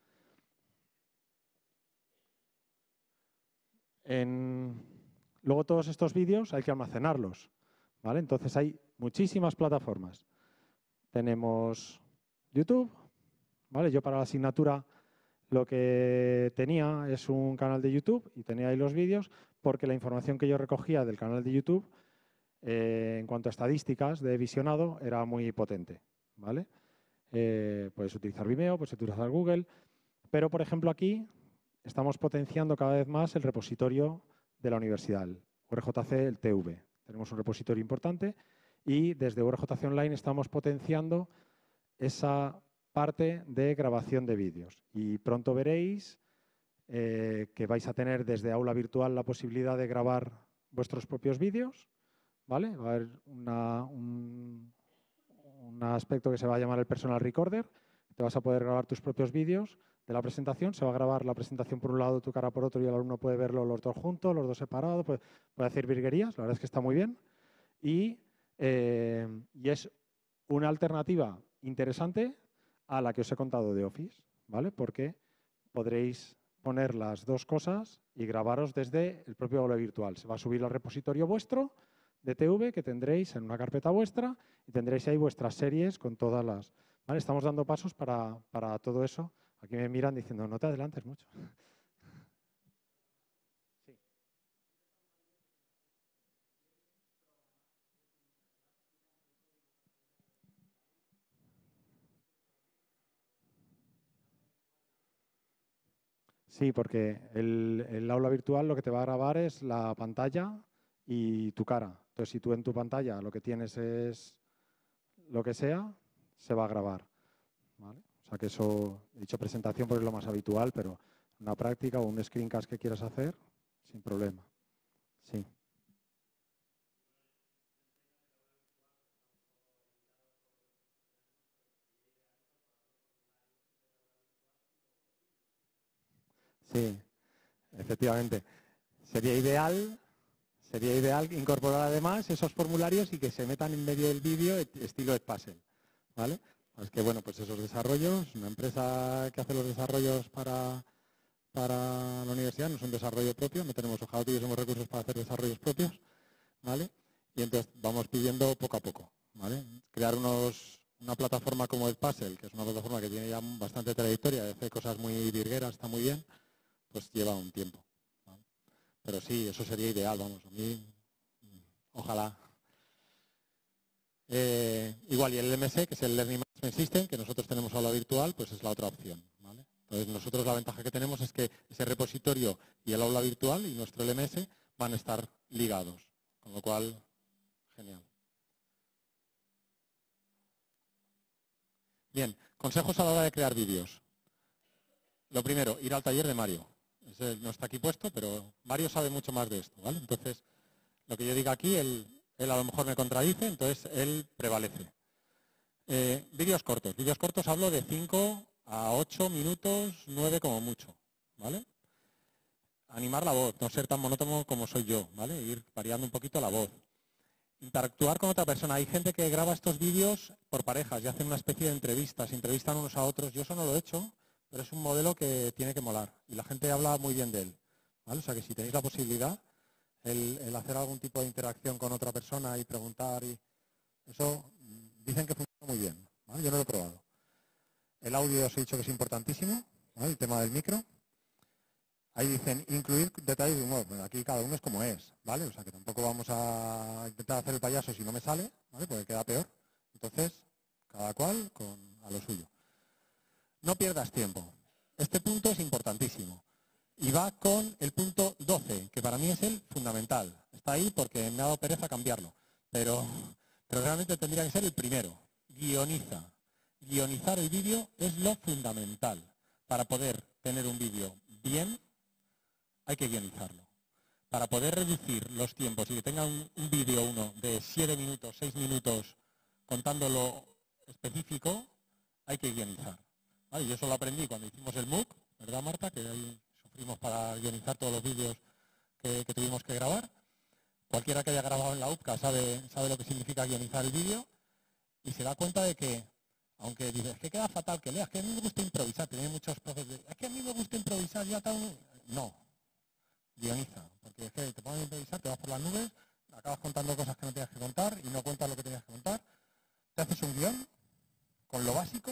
Luego todos estos vídeos hay que almacenarlos. ¿Vale? Entonces hay muchísimas plataformas. Tenemos YouTube, ¿vale? Yo para la asignatura lo que tenía es un canal de YouTube y tenía ahí los vídeos porque la información que yo recogía del canal de YouTube en cuanto a estadísticas de visionado era muy potente, ¿vale? Puedes utilizar Vimeo, puedes utilizar Google, pero por ejemplo aquí estamos potenciando cada vez más el repositorio de la universidad, el URJC, el TV. Tenemos un repositorio importante y desde URJC Online estamos potenciando esa parte de grabación de vídeos. Y pronto veréis que vais a tener desde aula virtual la posibilidad de grabar vuestros propios vídeos, ¿vale? Va a haber un aspecto que se va a llamar el personal recorder. Te vas a poder grabar tus propios vídeos de la presentación. Se va a grabar la presentación por un lado, tu cara por otro, y el alumno puede verlo los dos juntos, los dos separados, puede hacer virguerías. La verdad es que está muy bien. Y es una alternativa interesante a la que os he contado de Office, ¿vale? Porque podréis poner las dos cosas y grabaros desde el propio aula virtual. Se va a subir al repositorio vuestro de TV que tendréis en una carpeta vuestra y tendréis ahí vuestras series con todas las... ¿vale? Estamos dando pasos para todo eso. Aquí me miran diciendo, no te adelantes mucho. Sí, porque el aula virtual lo que te va a grabar es la pantalla y tu cara. Entonces, si tú en tu pantalla lo que tienes es lo que sea, se va a grabar, ¿vale? O sea que eso, he dicho presentación porque es lo más habitual, pero una práctica o un screencast que quieras hacer, sin problema. Sí. Sí, efectivamente. Sería ideal incorporar además esos formularios y que se metan en medio del vídeo estilo Edpuzzle, ¿vale? Es que, bueno, pues esos desarrollos, una empresa que hace los desarrollos para la universidad, no es un desarrollo propio, no tenemos hoja de tenemos recursos para hacer desarrollos propios, ¿vale? Y entonces vamos pidiendo poco a poco, ¿vale? Crear una plataforma como Edpuzzle, que es una plataforma que tiene ya bastante trayectoria, hace cosas muy virgueras, está muy bien, pues lleva un tiempo. Pero sí, eso sería ideal, vamos, a mí, ojalá. Igual, y el LMS, que es el Learning Management System, que nosotros tenemos aula virtual, pues es la otra opción, ¿vale? Entonces, nosotros la ventaja que tenemos es que ese repositorio y el aula virtual y nuestro LMS van a estar ligados, con lo cual, genial. Bien, consejos a la hora de crear vídeos. Lo primero, ir al taller de Mario. Ese no está aquí puesto, pero Mario sabe mucho más de esto, ¿vale? Entonces, lo que yo diga aquí, él a lo mejor me contradice, entonces él prevalece. Vídeos cortos hablo de 5 a 8 minutos, 9 como mucho, ¿vale? Animar la voz, no ser tan monótono como soy yo, ¿vale? Ir variando un poquito la voz. Interactuar con otra persona. Hay gente que graba estos vídeos por parejas y hacen una especie de entrevistas, entrevistan unos a otros. Yo eso no lo he hecho, pero es un modelo que tiene que molar y la gente habla muy bien de él, ¿vale? O sea que si tenéis la posibilidad, el hacer algún tipo de interacción con otra persona y preguntar, y eso dicen que funciona muy bien, ¿vale? Yo no lo he probado. El audio os he dicho que es importantísimo, ¿vale? El tema del micro. Ahí dicen incluir detalles de humor. Bueno, aquí cada uno es como es, ¿vale? O sea que tampoco vamos a intentar hacer el payaso si no me sale, ¿vale? Porque queda peor. Entonces, cada cual a lo suyo. No pierdas tiempo. Este punto es importantísimo. Y va con el punto 12, que para mí es el fundamental. Está ahí porque me ha dado pereza cambiarlo. Pero realmente tendría que ser el primero. Guioniza. Guionizar el vídeo es lo fundamental. Para poder tener un vídeo bien, hay que guionizarlo. Para poder reducir los tiempos y que tenga un vídeo uno de 7 minutos, 6 minutos, contando lo específico, hay que guionizar. ¿Vale? Yo eso lo aprendí cuando hicimos el MOOC, ¿verdad, Marta? Que ahí sufrimos para guionizar todos los vídeos que tuvimos que grabar. Cualquiera que haya grabado en la UPCA sabe lo que significa guionizar el vídeo y se da cuenta de que, aunque dices, es que queda fatal que leas, que a mí me gusta improvisar, tiene muchos profesores, es que a mí me gusta improvisar, ya tal. No, guioniza, porque es que te pones a improvisar, te vas por las nubes, acabas contando cosas que no tenías que contar y no cuentas lo que tenías que contar. Te haces un guión con lo básico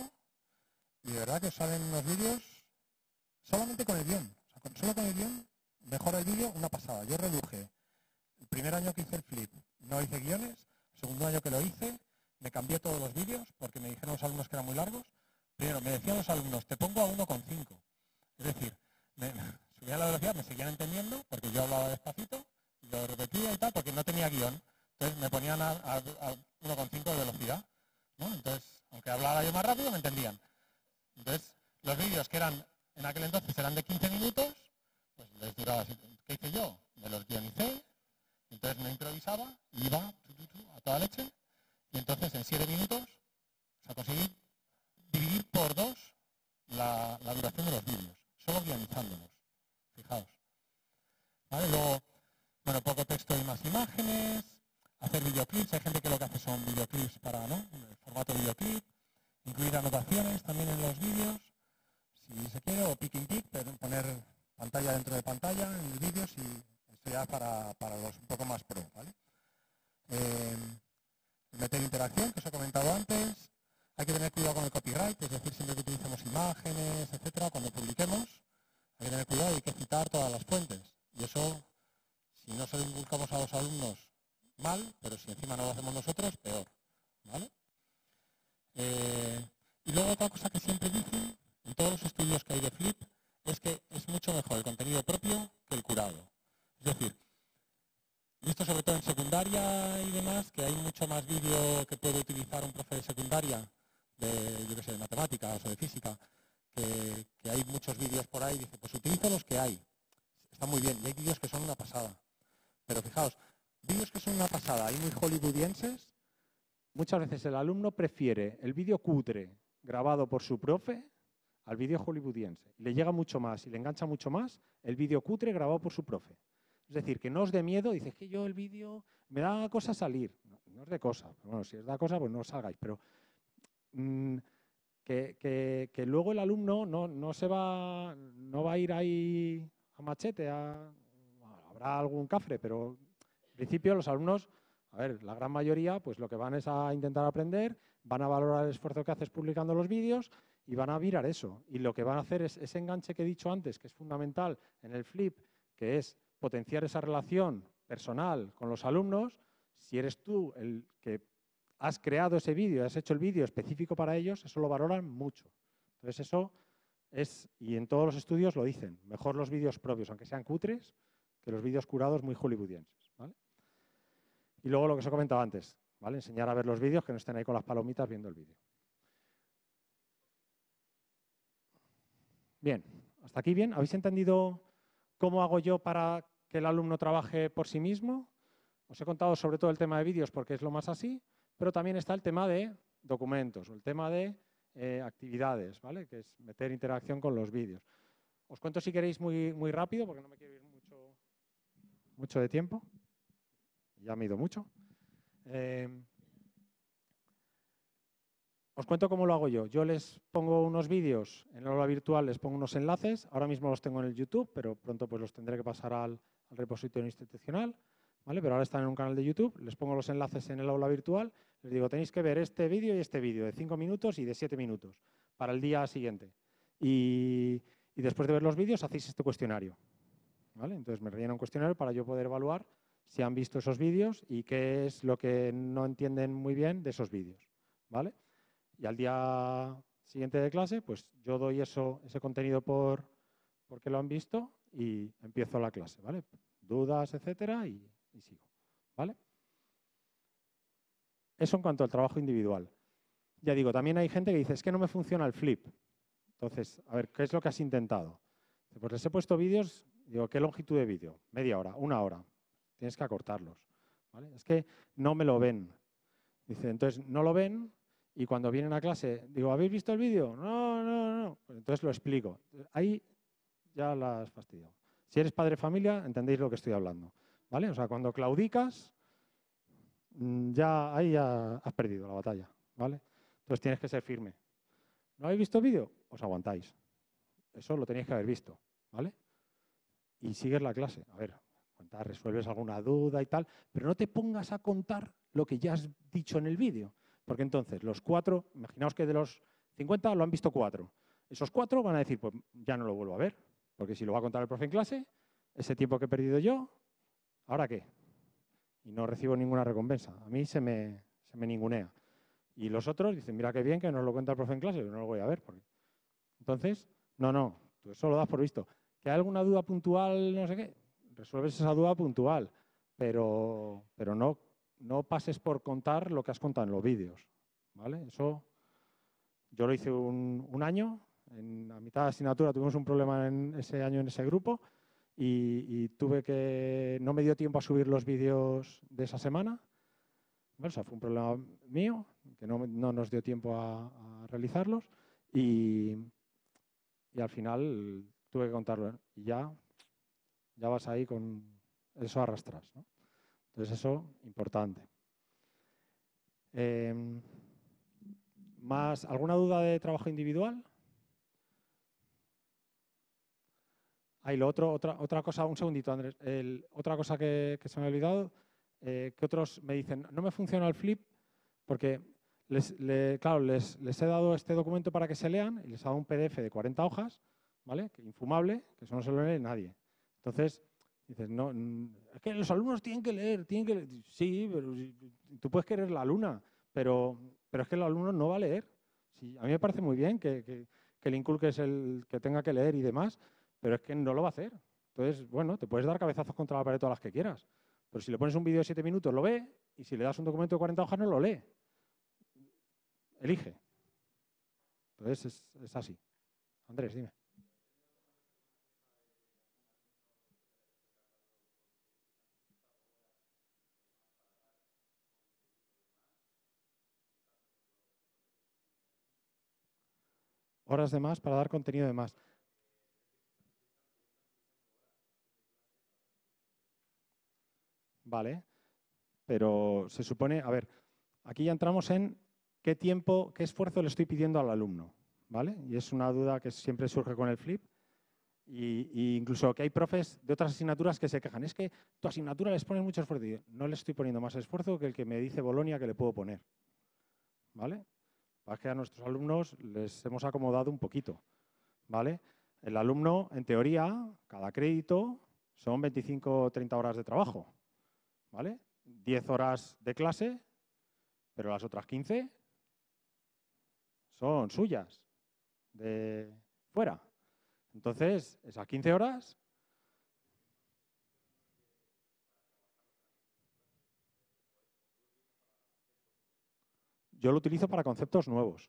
y de verdad que os salen unos vídeos solamente con el guión. O sea, solo con el guión mejora el vídeo una pasada. Yo reduje. El primer año que hice el flip no hice guiones. El segundo año que lo hice me cambié todos los vídeos porque me dijeron los alumnos que eran muy largos. Primero, me decían los alumnos, te pongo a 1,5. Es decir, subía la velocidad, me seguían entendiendo porque yo hablaba despacito, lo repetía y tal, porque no tenía guión. Entonces me ponían a 1,5 de velocidad, ¿no? Entonces, aunque hablara yo más rápido, me entendían. Entonces, los vídeos que eran, en aquel entonces eran de 15 minutos, pues les duraba así. ¿Qué hice yo? Me los guionicé, entonces no improvisaba, iba a toda leche, y entonces en 7 minutos, o sea, conseguí dividir por 2 la duración de los vídeos, solo guionizándolos, fijaos. ¿Vale? Luego, bueno, poco texto y más imágenes, hacer videoclips, hay gente que lo que hace son videoclips para, ¿no?, el formato videoclip, incluir anotaciones también en los vídeos, si se quiere, o pick and pick, poner pantalla dentro de pantalla en los vídeos, y esto ya para los un poco más pro, ¿vale? Meter interacción, que os he comentado antes. Hay que tener cuidado con el copyright, es decir, siempre que utilicemos imágenes, etcétera, cuando publiquemos, hay que tener cuidado y hay que citar todas las fuentes. Y eso, si no se lo inculcamos a los alumnos, mal, pero si encima no lo hacemos nosotros, peor, ¿vale? Y luego otra cosa que siempre dicen, en todos los estudios que hay de Flip, es que es mucho mejor el contenido propio que el curado. Es decir, y esto sobre todo en secundaria y demás, que hay mucho más vídeo que puede utilizar un profe de secundaria, de, yo qué sé, de matemáticas o de física, que hay muchos vídeos por ahí, dice, pues utilizo los que hay. Está muy bien, y hay vídeos que son una pasada. Pero fijaos, vídeos que son una pasada y muy hollywoodienses, muchas veces el alumno prefiere el vídeo cutre grabado por su profe al vídeo hollywoodiense. Le llega mucho más y le engancha mucho más el vídeo cutre grabado por su profe. Es decir, que no os dé miedo, dices que yo el vídeo me da cosa salir. No os dé cosa. Bueno, si os da cosa, pues no os salgáis. Pero que luego el alumno no va a ir ahí a machete, habrá algún cafre, pero en principio los alumnos, a ver, la gran mayoría, pues lo que van es a intentar aprender, van a valorar el esfuerzo que haces publicando los vídeos y van a mirar eso. Y lo que van a hacer es ese enganche que he dicho antes, que es fundamental en el Flip, que es potenciar esa relación personal con los alumnos. Si eres tú el que has creado ese vídeo, has hecho el vídeo específico para ellos, eso lo valoran mucho. Entonces eso es, y en todos los estudios lo dicen, mejor los vídeos propios, aunque sean cutres, que los vídeos curados muy hollywoodienses, ¿vale? Y luego lo que os he comentado antes, ¿vale? Enseñar a ver los vídeos, que no estén ahí con las palomitas viendo el vídeo. Bien, hasta aquí bien. ¿Habéis entendido cómo hago yo para que el alumno trabaje por sí mismo? Os he contado sobre todo el tema de vídeos porque es lo más así, pero también está el tema de documentos o el tema de actividades, ¿vale? Que es meter interacción con los vídeos. Os cuento si queréis muy rápido porque no me quiero ir mucho de tiempo. Ya me he ido mucho. Os cuento cómo lo hago yo. Yo les pongo unos vídeos en el aula virtual, les pongo unos enlaces. Ahora mismo los tengo en el YouTube, pero pronto pues los tendré que pasar al repositorio institucional, ¿vale? Pero ahora están en un canal de YouTube. Les pongo los enlaces en el aula virtual. Les digo, tenéis que ver este vídeo y este vídeo de 5 minutos y de 7 minutos para el día siguiente. Y después de ver los vídeos hacéis este cuestionario, ¿vale? Entonces me rellena un cuestionario para yo poder evaluar si han visto esos vídeos y qué es lo que no entienden muy bien de esos vídeos, ¿vale? Y al día siguiente de clase, pues yo doy ese contenido porque lo han visto y empiezo la clase, ¿vale? Dudas, etcétera, y sigo, ¿vale? Eso en cuanto al trabajo individual. Ya digo, también hay gente que dice, es que no me funciona el Flip. Entonces, a ver, ¿qué es lo que has intentado? Pues les he puesto vídeos, digo, ¿qué longitud de vídeo? Media hora, 1 hora. Tienes que acortarlos, ¿vale? Es que no me lo ven. Dice, entonces, no lo ven y cuando vienen a clase, digo, ¿habéis visto el vídeo? No. Pues entonces lo explico. Ahí ya las fastidio. Si eres padre de familia, entendéis lo que estoy hablando, ¿vale? O sea, cuando claudicas, ahí ya has perdido la batalla, ¿vale? Entonces tienes que ser firme. ¿No habéis visto el vídeo? Os aguantáis. Eso lo tenéis que haber visto, ¿vale? Y sigues la clase. A ver, resuelves alguna duda y tal, pero no te pongas a contar lo que ya has dicho en el vídeo. Porque entonces los 4, imaginaos que de los 50 lo han visto 4. Esos 4 van a decir, pues ya no lo vuelvo a ver, porque si lo va a contar el profe en clase, ese tiempo que he perdido yo, ¿ahora qué? Y no recibo ninguna recompensa. A mí se me ningunea. Y los otros dicen, mira qué bien que nos lo cuenta el profe en clase, yo no lo voy a ver. Entonces, no, tú eso lo das por visto. ¿Que hay alguna duda puntual, no sé qué? Resuelves esa duda puntual, pero no pases por contar lo que has contado en los vídeos, ¿vale? Eso yo lo hice un año, a mitad de asignatura tuvimos un problema ese año en ese grupo y tuve que... No me dio tiempo a subir los vídeos de esa semana. Bueno, o sea, fue un problema mío, que no nos dio tiempo a realizarlos. Y al final tuve que contarlo. Y ya vas ahí con eso arrastras, ¿no? Entonces eso, importante. ¿Alguna duda de trabajo individual? Otra cosa, un segundito, Andrés. Otra cosa que se me ha olvidado, que otros me dicen, no me funciona el Flip porque claro, les he dado este documento para que se lean y les he dado un PDF de 40 hojas, ¿vale? Infumable, que eso no se lo lee nadie. Entonces, dices, no, es que los alumnos tienen que leer. Sí, pero tú puedes querer la luna, pero es que el alumno no va a leer. Sí, a mí me parece muy bien que le inculques el que tenga que leer y demás, pero es que no lo va a hacer. Entonces, bueno, te puedes dar cabezazos contra la pared todas las que quieras, pero si le pones un vídeo de 7 minutos lo ve y si le das un documento de 40 hojas no lo lee. Elige. Entonces es así. Andrés, dime. Horas de más para dar contenido de más. Vale, pero se supone, a ver, aquí ya entramos en qué tiempo, qué esfuerzo le estoy pidiendo al alumno, ¿vale? Y es una duda que siempre surge con el Flip. Y incluso que hay profes de otras asignaturas que se quejan. Es que tu asignatura les pone mucho esfuerzo. Y yo, no les estoy poniendo más esfuerzo que el que me dice Bolonia que le puedo poner, ¿vale? Es que a nuestros alumnos les hemos acomodado un poquito, ¿vale? El alumno, en teoría, cada crédito son 25 o 30 horas de trabajo, ¿vale? 10 horas de clase, pero las otras 15 son suyas, de fuera. Entonces, esas 15 horas... Yo lo utilizo para conceptos nuevos.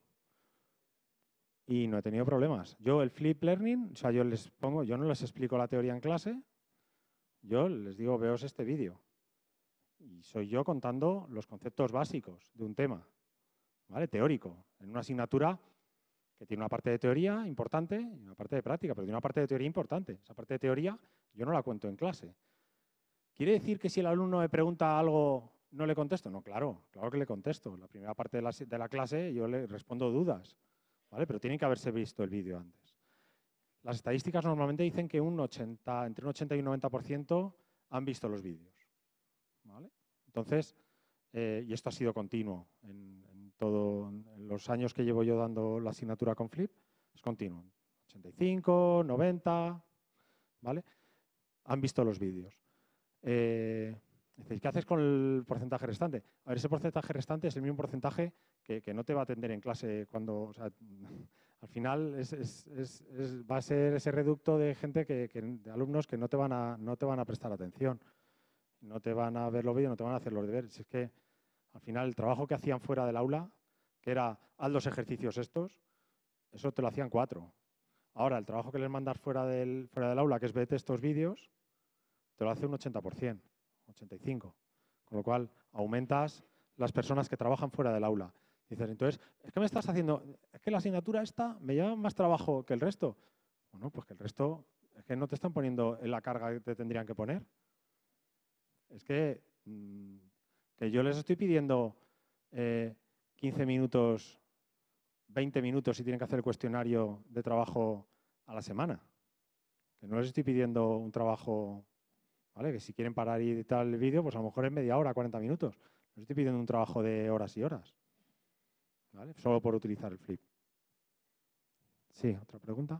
Y no he tenido problemas. Yo el Flip Learning, o sea, yo no les explico la teoría en clase, yo les digo, veos este vídeo. Y soy yo contando los conceptos básicos de un tema, ¿vale? Teórico, en una asignatura que tiene una parte de teoría importante y una parte de práctica, pero tiene una parte de teoría importante. Esa parte de teoría yo no la cuento en clase. ¿Quiere decir que si el alumno me pregunta algo, no le contesto? No, claro que le contesto. La primera parte de la clase yo le respondo dudas, ¿vale? Pero tienen que haberse visto el vídeo antes. Las estadísticas normalmente dicen que entre un 80 y un 90% han visto los vídeos, ¿vale? Entonces, y esto ha sido continuo en los años que llevo yo dando la asignatura con Flip, es continuo. 85, 90, ¿vale? Han visto los vídeos. ¿Qué haces con el porcentaje restante? A ver, ese porcentaje restante es el mismo porcentaje que no te va a atender en clase cuando... O sea, al final va a ser ese reducto de gente, de alumnos que no te van a prestar atención, no te van a ver los vídeos, no te van a hacer los deberes. Si es que al final el trabajo que hacían fuera del aula, que era haz los ejercicios estos, eso te lo hacían 4. Ahora, el trabajo que les mandas fuera del aula, que es vete estos vídeos, te lo hace un 80%, 85%. Con lo cual, aumentas las personas que trabajan fuera del aula. Dices, entonces, es que me estás haciendo, es que la asignatura esta me lleva más trabajo que el resto. Bueno, pues que el resto es que no te están poniendo en la carga que te tendrían que poner. Es que yo les estoy pidiendo 15 minutos, 20 minutos si tienen que hacer el cuestionario de trabajo a la semana. Que no les estoy pidiendo un trabajo, ¿vale? Que si quieren parar y editar el vídeo, pues a lo mejor es media hora, 40 minutos. Les estoy pidiendo un trabajo de horas y horas, ¿vale? Solo por utilizar el Flip. Sí, ¿otra pregunta?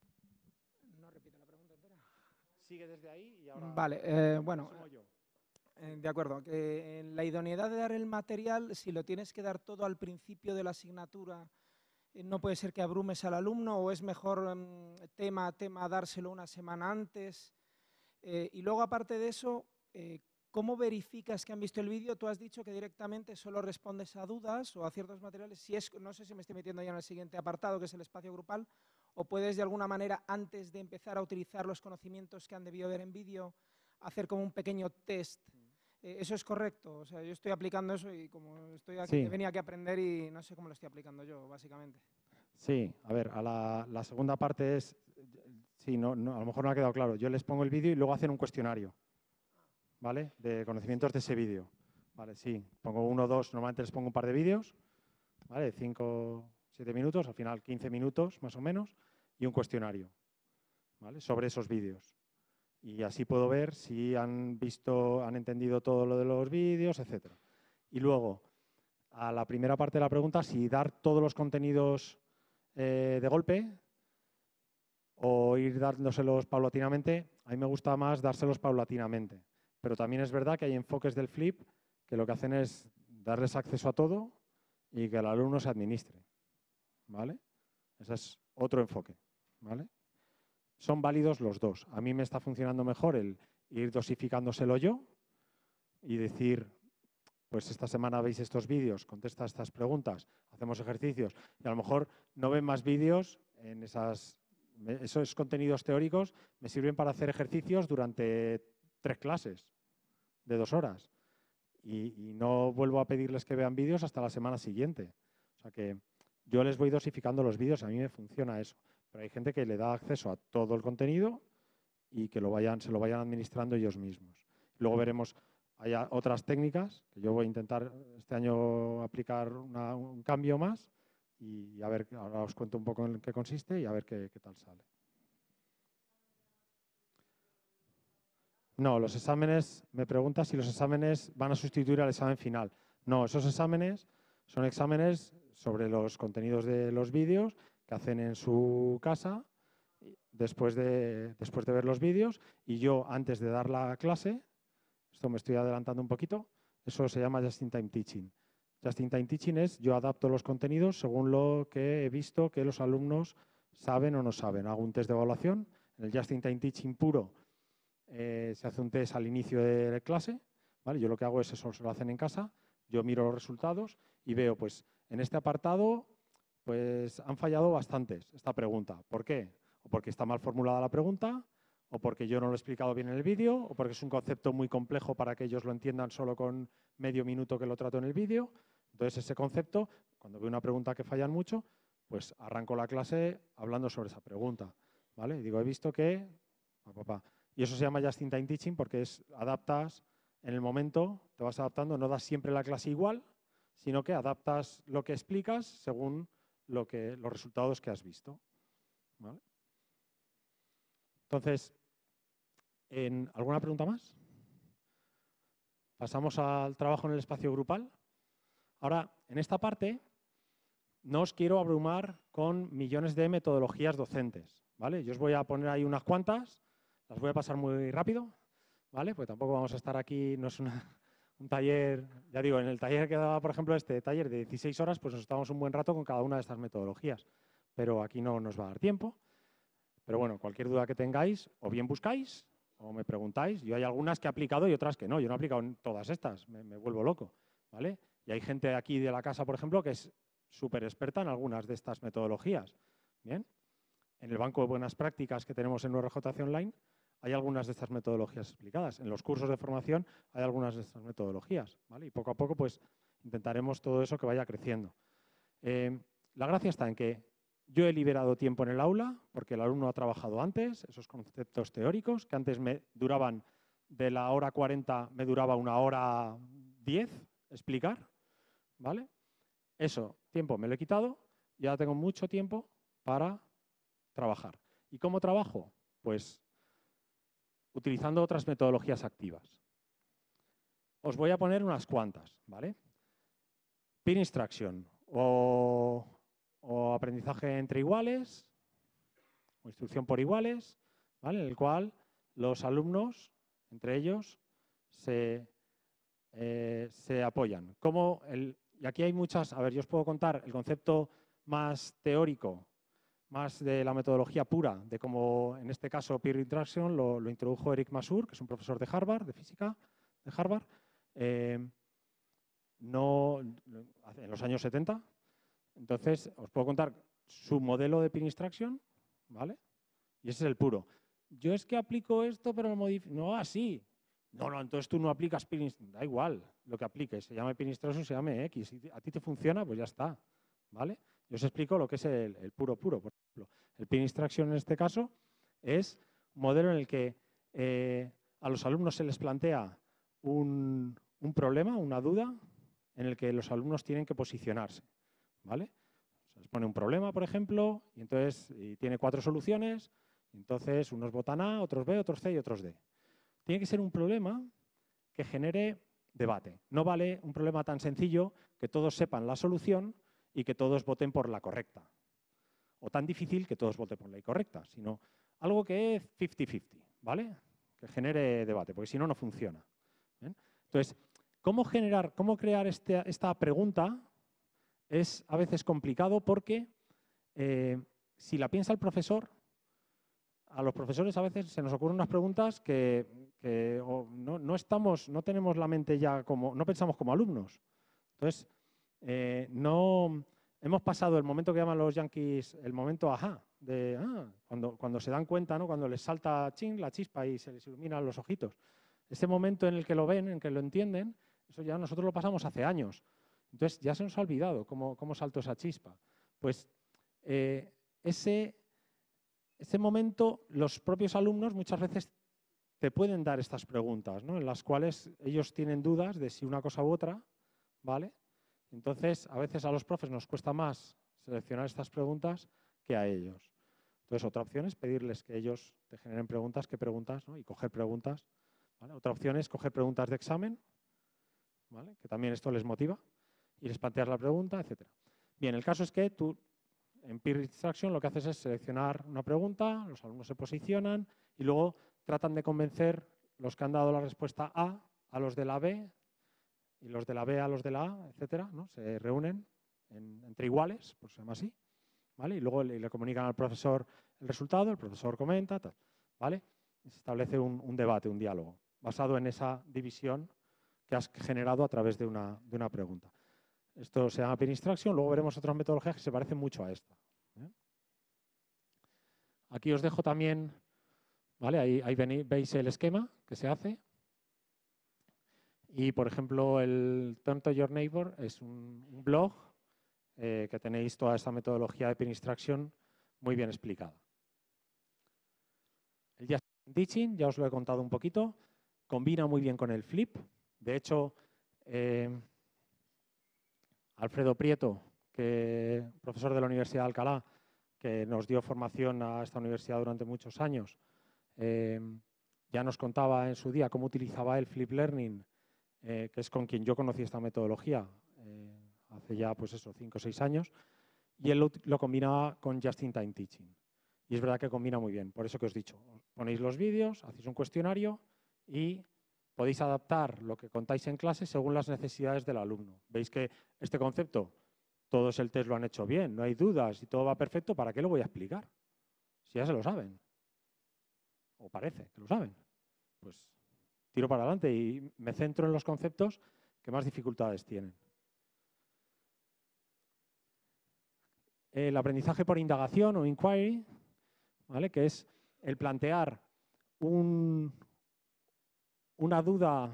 No repito la pregunta entera. Sigue desde ahí y ahora... Vale, bueno, De acuerdo. La idoneidad de dar el material, si lo tienes que dar todo al principio de la asignatura, ¿no puede ser que abrumes al alumno o es mejor tema a tema dárselo una semana antes? Y luego, aparte de eso, ¿cómo verificas que han visto el vídeo? Tú has dicho que directamente solo respondes a dudas o a ciertos materiales. Si es, no sé si me estoy metiendo ya en el siguiente apartado, que es el espacio grupal, o puedes de alguna manera, antes de empezar a utilizar los conocimientos que han debido ver en vídeo, hacer como un pequeño test. ¿Eso es correcto? O sea, yo estoy aplicando eso y como estoy aquí, Sí. venía aquí a aprender y no sé cómo lo estoy aplicando yo, básicamente. Sí, a ver, la segunda parte es, sí, a lo mejor no ha quedado claro. Yo les pongo el vídeo y luego hacen un cuestionario, ¿vale? De conocimientos de ese vídeo. Vale, sí, pongo 1 o 2, normalmente les pongo un par de vídeos, ¿vale? 5, 7 minutos, al final 15 minutos más o menos, y un cuestionario, ¿vale? Sobre esos vídeos. Y así puedo ver si han visto, han entendido todo lo de los vídeos, etc. Y luego, a la primera parte de la pregunta, si dar todos los contenidos de golpe o ir dándoselos paulatinamente, a mí me gusta más dárselos paulatinamente. Pero también es verdad que hay enfoques del Flip que lo que hacen es darles acceso a todo y que el alumno se administre, ¿vale? Ese es otro enfoque, ¿vale? Son válidos los dos. A mí me está funcionando mejor el ir dosificándoselo yo y decir, pues esta semana veis estos vídeos, contesta estas preguntas, hacemos ejercicios y a lo mejor no ven más vídeos en esos contenidos teóricos, me sirven para hacer ejercicios durante 3 clases de 2 horas y no vuelvo a pedirles que vean vídeos hasta la semana siguiente. O sea que yo les voy dosificando los vídeos, a mí me funciona eso. Pero hay gente que le da acceso a todo el contenido y que se lo vayan administrando ellos mismos. Luego veremos, hay otras técnicas que yo voy a intentar este año aplicar un cambio más y a ver, ahora os cuento un poco en qué consiste y a ver qué tal sale. No, los exámenes, me pregunta si los exámenes van a sustituir al examen final. No, esos exámenes son exámenes sobre los contenidos de los vídeos que hacen en su casa después de ver los vídeos y yo antes de dar la clase, esto me estoy adelantando un poquito, eso se llama Just-in-Time Teaching. Just-in-Time Teaching es yo adapto los contenidos según lo que he visto que los alumnos saben o no saben. Hago un test de evaluación. En el Just-in-Time Teaching puro se hace un test al inicio de la clase, ¿vale? Yo lo que hago es eso, se lo hacen en casa, yo miro los resultados y veo, pues, en este apartado, pues, han fallado bastantes esta pregunta. ¿Por qué? O porque está mal formulada la pregunta, o porque yo no lo he explicado bien en el vídeo, o porque es un concepto muy complejo para que ellos lo entiendan solo con medio minuto que lo trato en el vídeo. Entonces, ese concepto, cuando veo una pregunta que fallan mucho, pues arranco la clase hablando sobre esa pregunta, ¿vale? Y digo, he visto que... Y eso se llama Just-in-Time Teaching porque adaptas en el momento, te vas adaptando, no das siempre la clase igual, sino que adaptas lo que explicas según los resultados que has visto, ¿vale? Entonces, ¿alguna pregunta más? Pasamos al trabajo en el espacio grupal. Ahora, en esta parte, no os quiero abrumar con millones de metodologías docentes, ¿vale? Yo os voy a poner ahí unas cuantas, las voy a pasar muy rápido, ¿vale? Pues tampoco vamos a estar aquí, no es un taller, ya digo, en el taller que daba, por ejemplo, este taller de 16 horas, pues nos estábamos un buen rato con cada una de estas metodologías, pero aquí no nos va a dar tiempo. Pero bueno, cualquier duda que tengáis, o bien buscáis o me preguntáis. Yo hay algunas que he aplicado y otras que no. Yo no he aplicado en todas estas, me vuelvo loco, ¿vale? Y hay gente aquí de la casa, por ejemplo, que es súper experta en algunas de estas metodologías. Bien, en el banco de buenas prácticas que tenemos en URJC Online hay algunas de estas metodologías explicadas. En los cursos de formación hay algunas de estas metodologías, ¿vale? Y poco a poco pues intentaremos todo eso que vaya creciendo. La gracia está en que yo he liberado tiempo en el aula porque el alumno ha trabajado antes, esos conceptos teóricos que antes me duraban de la hora 40, me duraba 1 hora 10 explicar, ¿vale? Eso, tiempo me lo he quitado y ahora tengo mucho tiempo para trabajar. ¿Y cómo trabajo? Pues utilizando otras metodologías activas. Os voy a poner unas cuantas, ¿vale? Peer instruction o aprendizaje entre iguales o instrucción por iguales, ¿vale? En el cual los alumnos, entre ellos, se se apoyan. Y aquí hay muchas, a ver, yo os puedo contar el concepto más teórico, más de la metodología pura, de cómo en este caso peer interaction lo introdujo Eric Masur, que es un profesor de Harvard, de física de Harvard, en los años 70. Entonces, os puedo contar su modelo de peer interaction, ¿vale? Y ese es el puro. Yo es que aplico esto, pero lo modifico. No, así. No, entonces tú no aplicas peer interaction. Da igual lo que apliques. Se llame peer interaction, se llame X. Si a ti te funciona, pues ya está, ¿vale? Yo os explico lo que es el puro. Por ejemplo, el peer interaction en este caso es un modelo en el que a los alumnos se les plantea un problema, una duda, en el que los alumnos tienen que posicionarse, ¿vale? Se les pone un problema, por ejemplo, y tiene 4 soluciones, y entonces unos votan A, otros B, otros C y otros D. Tiene que ser un problema que genere debate. No vale un problema tan sencillo que todos sepan la solución y que todos voten por la correcta. O tan difícil que todos voten por la incorrecta, sino algo que es 50-50, ¿vale? Que genere debate, porque si no, no funciona. ¿Bien? Entonces, ¿cómo crear esta pregunta? Es a veces complicado porque si la piensa el profesor, a los profesores a veces se nos ocurren unas preguntas que no tenemos la mente ya no pensamos como alumnos. Entonces, hemos pasado el momento que llaman los yankees, el momento ajá, cuando se dan cuenta, ¿no? Cuando les salta la chispa y se les iluminan los ojitos. Ese momento en el que lo ven, en que lo entienden, eso ya nosotros lo pasamos hace años. Entonces ya se nos ha olvidado cómo saltó esa chispa. Pues ese momento, los propios alumnos muchas veces te pueden dar estas preguntas, ¿no? En las cuales ellos tienen dudas de si una cosa u otra, ¿vale? Entonces, a veces a los profes nos cuesta más seleccionar estas preguntas que a ellos. Entonces, otra opción es pedirles que ellos te generen preguntas, ¿qué preguntas? ¿No? Y coger preguntas, ¿vale? Otra opción es coger preguntas de examen, ¿vale? Que también esto les motiva, y les planteas la pregunta, etc. Bien, el caso es que tú en peer interaction lo que haces es seleccionar una pregunta, los alumnos se posicionan y luego tratan de convencer los que han dado la respuesta a los de la B, y los de la B a los de la A, etcétera, ¿no? Se reúnen entre iguales, pues se llama así, ¿vale? Y luego le comunican al profesor el resultado, el profesor comenta, tal, ¿vale? Y se establece un debate, un diálogo, basado en esa división que has generado a través de una pregunta. Esto se llama peer interaction, luego veremos otras metodologías que se parecen mucho a esta. Aquí os dejo también, ¿vale? Ahí veis el esquema que se hace. Y, por ejemplo, el Turn to Your Neighbor es un blog que tenéis toda esta metodología de peer interaction muy bien explicada. El Just Teaching, ya os lo he contado un poquito, combina muy bien con el Flip. De hecho, Alfredo Prieto, profesor de la Universidad de Alcalá, que nos dio formación a esta universidad durante muchos años, ya nos contaba en su día cómo utilizaba el Flip Learning, que es con quien yo conocí esta metodología hace ya, pues eso, 5 o 6 años, y él lo combinaba con Just-in-Time Teaching. Y es verdad que combina muy bien, por eso que os he dicho. Ponéis los vídeos, hacéis un cuestionario y podéis adaptar lo que contáis en clase según las necesidades del alumno. Veis que este concepto, todos el test lo han hecho bien, no hay dudas y todo va perfecto, ¿para qué lo voy a explicar? Si ya se lo saben. O parece que lo saben. Pues tiro para adelante y me centro en los conceptos que más dificultades tienen. El aprendizaje por indagación o inquiry, ¿vale? Que es el plantear una duda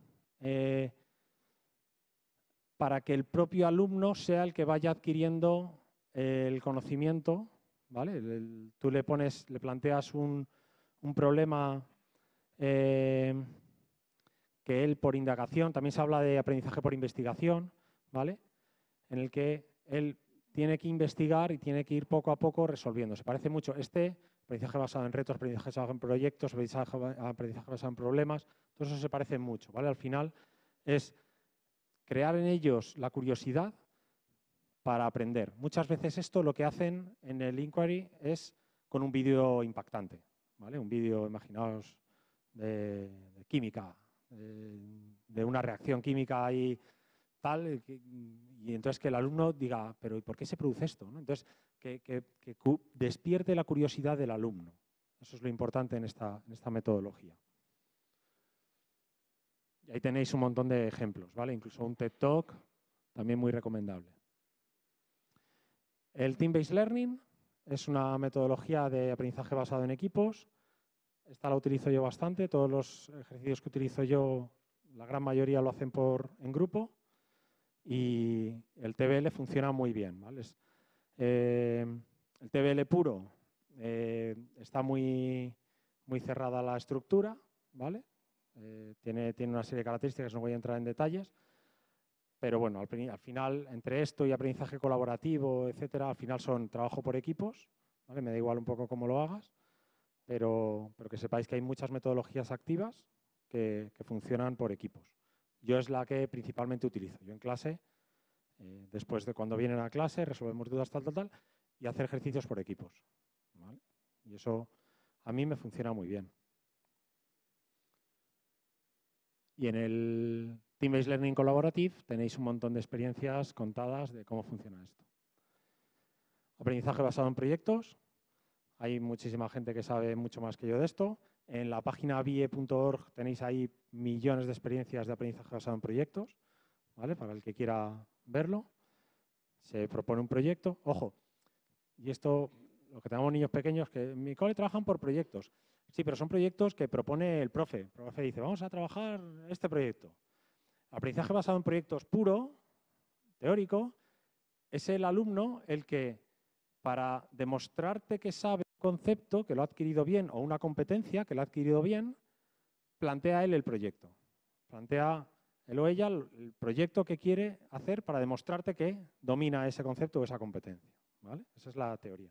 para que el propio alumno sea el que vaya adquiriendo el conocimiento, ¿vale? Tú le planteas un problema que él por indagación, también se habla de aprendizaje por investigación, ¿vale? En el que él tiene que investigar y tiene que ir poco a poco resolviendo. Se parece mucho aprendizaje basado en retos, aprendizaje basado en proyectos, aprendizaje basado en problemas, todo eso se parece mucho, ¿vale? Al final es crear en ellos la curiosidad para aprender. Muchas veces esto lo que hacen en el inquiry es con un vídeo impactante, ¿vale? Un vídeo, imaginaos, de química, de una reacción química ahí tal, y entonces que el alumno diga, pero ¿por qué se produce esto? ¿No? Entonces, que despierte la curiosidad del alumno. Eso es lo importante en esta metodología. Y ahí tenéis un montón de ejemplos, ¿vale? Incluso un TED Talk, también muy recomendable. El Team-Based Learning es una metodología de aprendizaje basado en equipos. Esta la utilizo yo bastante. Todos los ejercicios que utilizo yo, la gran mayoría lo hacen en grupo. Y el TBL funciona muy bien, ¿vale? El TBL puro está muy cerrada la estructura, ¿vale? Tiene una serie de características, no voy a entrar en detalles, pero bueno, al final, entre esto y aprendizaje colaborativo, etcétera, al final son trabajo por equipos, ¿vale? Me da igual un poco cómo lo hagas, pero que sepáis que hay muchas metodologías activas que funcionan por equipos. Yo es la que principalmente utilizo. Yo en clase, después de cuando vienen a clase, resolvemos dudas, tal, y hacer ejercicios por equipos, ¿vale? Y eso a mí me funciona muy bien. Y en el Team-Based Learning Collaborative tenéis un montón de experiencias contadas de cómo funciona esto. Aprendizaje basado en proyectos. Hay muchísima gente que sabe mucho más que yo de esto. En la página vie.org tenéis ahí millones de experiencias de aprendizaje basado en proyectos, ¿vale? Para el que quiera verlo. Se propone un proyecto. Ojo, y esto, lo que tenemos niños pequeños, que en mi cole trabajan por proyectos. Sí, pero son proyectos que propone el profe. El profe dice, vamos a trabajar este proyecto. Aprendizaje basado en proyectos puro, teórico, es el alumno el que, para demostrarte que sabe un concepto, que lo ha adquirido bien, o una competencia que lo ha adquirido bien, plantea él el proyecto. Plantea él o ella el proyecto que quiere hacer para demostrarte que domina ese concepto o esa competencia, ¿vale? Esa es la teoría.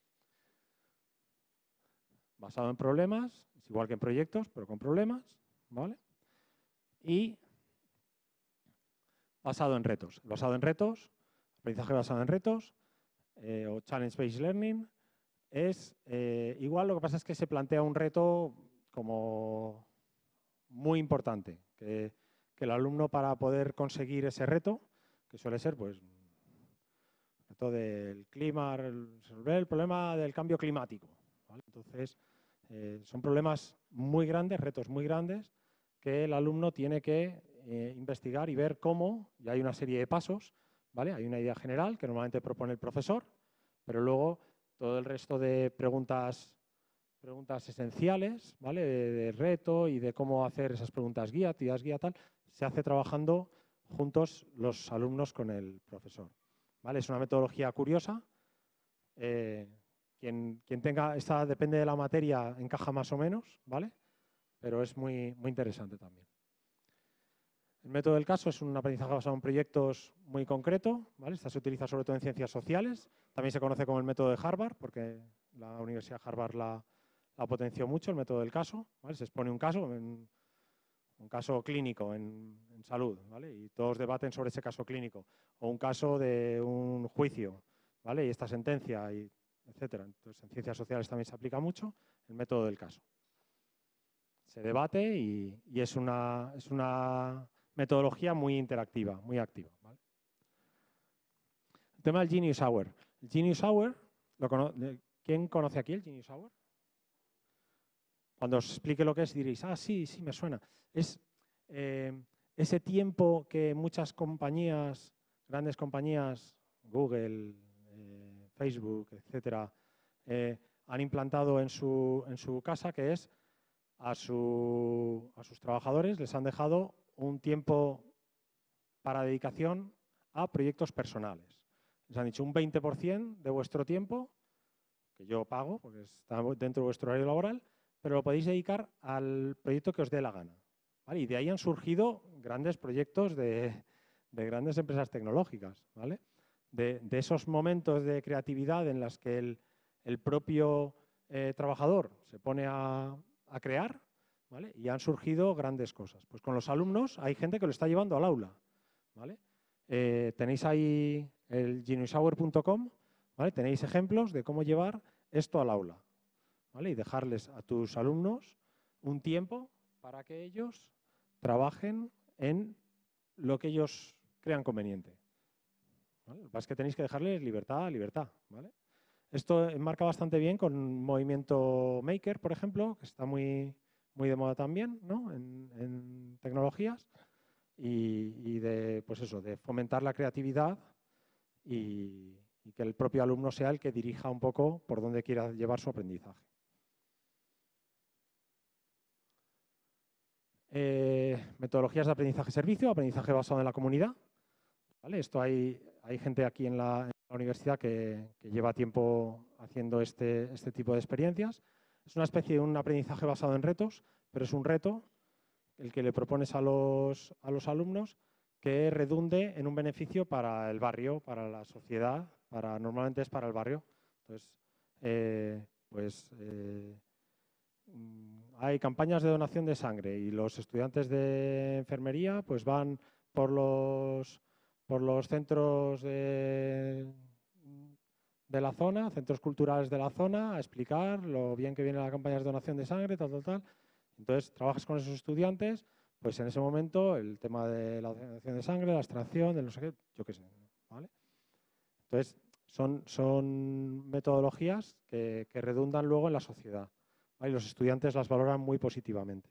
Basado en problemas, es igual que en proyectos, pero con problemas, ¿vale? Y basado en retos. Basado en retos, aprendizaje basado en retos, o Challenge-Based Learning, es igual, lo que pasa es que se plantea un reto como muy importante, que el alumno, para poder conseguir ese reto, que suele ser pues el reto del clima, resolver el problema del cambio climático, ¿vale? Entonces, son problemas muy grandes, retos muy grandes, que el alumno tiene que investigar y ver cómo, y hay una serie de pasos, ¿vale? Hay una idea general que normalmente propone el profesor, pero luego todo el resto de preguntas esenciales, ¿vale? De reto y de cómo hacer esas preguntas guía, actividades guía, tal, se hace trabajando juntos los alumnos con el profesor, ¿vale? Es una metodología curiosa. Quien tenga esta, depende de la materia, encaja más o menos, ¿vale? Pero es muy interesante también. El método del caso es un aprendizaje basado en proyectos muy concreto, ¿vale? Esta se utiliza sobre todo en ciencias sociales. También se conoce como el método de Harvard, porque la Universidad de Harvard la potenció mucho, el método del caso, ¿vale? Se expone un caso, un caso clínico en salud, ¿vale? Y todos debaten sobre ese caso clínico. O un caso de un juicio, ¿vale? Y esta sentencia, etcétera. Entonces, en ciencias sociales también se aplica mucho el método del caso. Se debate y es una metodología muy interactiva, muy activa, ¿vale? El tema del Genius Hour. El Genius Hour, ¿quién conoce aquí el Genius Hour? Cuando os explique lo que es diréis, sí, me suena. Es ese tiempo que muchas compañías, grandes compañías, Google, Facebook, etcétera, han implantado en su casa, que es a sus trabajadores les han dejado un tiempo para dedicación a proyectos personales. Les han dicho un 20% de vuestro tiempo, que yo pago, porque está dentro de vuestro horario laboral, pero lo podéis dedicar al proyecto que os dé la gana, ¿vale? Y de ahí han surgido grandes proyectos de grandes empresas tecnológicas, ¿vale? De esos momentos de creatividad en los que el propio trabajador se pone a crear, ¿vale? Y han surgido grandes cosas. Pues con los alumnos hay gente que lo está llevando al aula, ¿vale? Tenéis ahí el geniushour.com, ¿vale? Tenéis ejemplos de cómo llevar esto al aula, ¿vale? Y dejarles a tus alumnos un tiempo para que ellos trabajen en lo que ellos crean conveniente. ¿Vale? Lo que pasa es que tenéis que dejarles libertad, libertad. ¿Vale? Esto enmarca bastante bien con un movimiento maker, por ejemplo, que está muy de moda también, ¿no? en tecnologías, y de, pues eso, de fomentar la creatividad y que el propio alumno sea el que dirija un poco por dónde quiera llevar su aprendizaje. Metodologías de aprendizaje-servicio, aprendizaje basado en la comunidad. ¿Vale? Esto hay gente aquí en la universidad que lleva tiempo haciendo este tipo de experiencias. Es una especie de un aprendizaje basado en retos, pero es un reto el que le propones a los alumnos que redunde en un beneficio para el barrio, para la sociedad, normalmente es para el barrio. Entonces, hay campañas de donación de sangre y los estudiantes de enfermería pues van por los centros de la zona, centros culturales de la zona, a explicar lo bien que viene la campaña de donación de sangre, tal. Entonces, trabajas con esos estudiantes, pues en ese momento el tema de la donación de sangre, la extracción, de no sé qué, yo qué sé, ¿vale? Entonces, son metodologías que redundan luego en la sociedad, ¿vale? Y los estudiantes las valoran muy positivamente.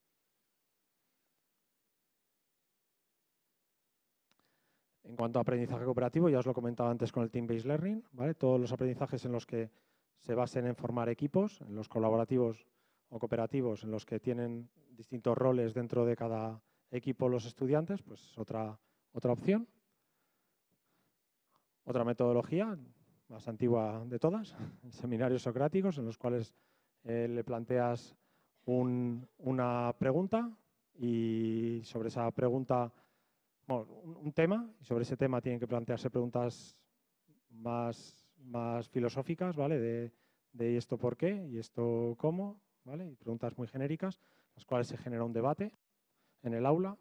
En cuanto a aprendizaje cooperativo, ya os lo comentaba antes con el Team-Based Learning, ¿vale? Todos los aprendizajes en los que se basen en formar equipos, en los colaborativos o cooperativos, en los que tienen distintos roles dentro de cada equipo los estudiantes, pues otra opción. Otra metodología, más antigua de todas, seminarios socráticos, en los cuales le planteas una pregunta y sobre esa pregunta, bueno, un tema, y sobre ese tema tienen que plantearse preguntas más filosóficas, ¿vale? De esto por qué y esto cómo, ¿vale? Y preguntas muy genéricas, las cuales se genera un debate en el aula.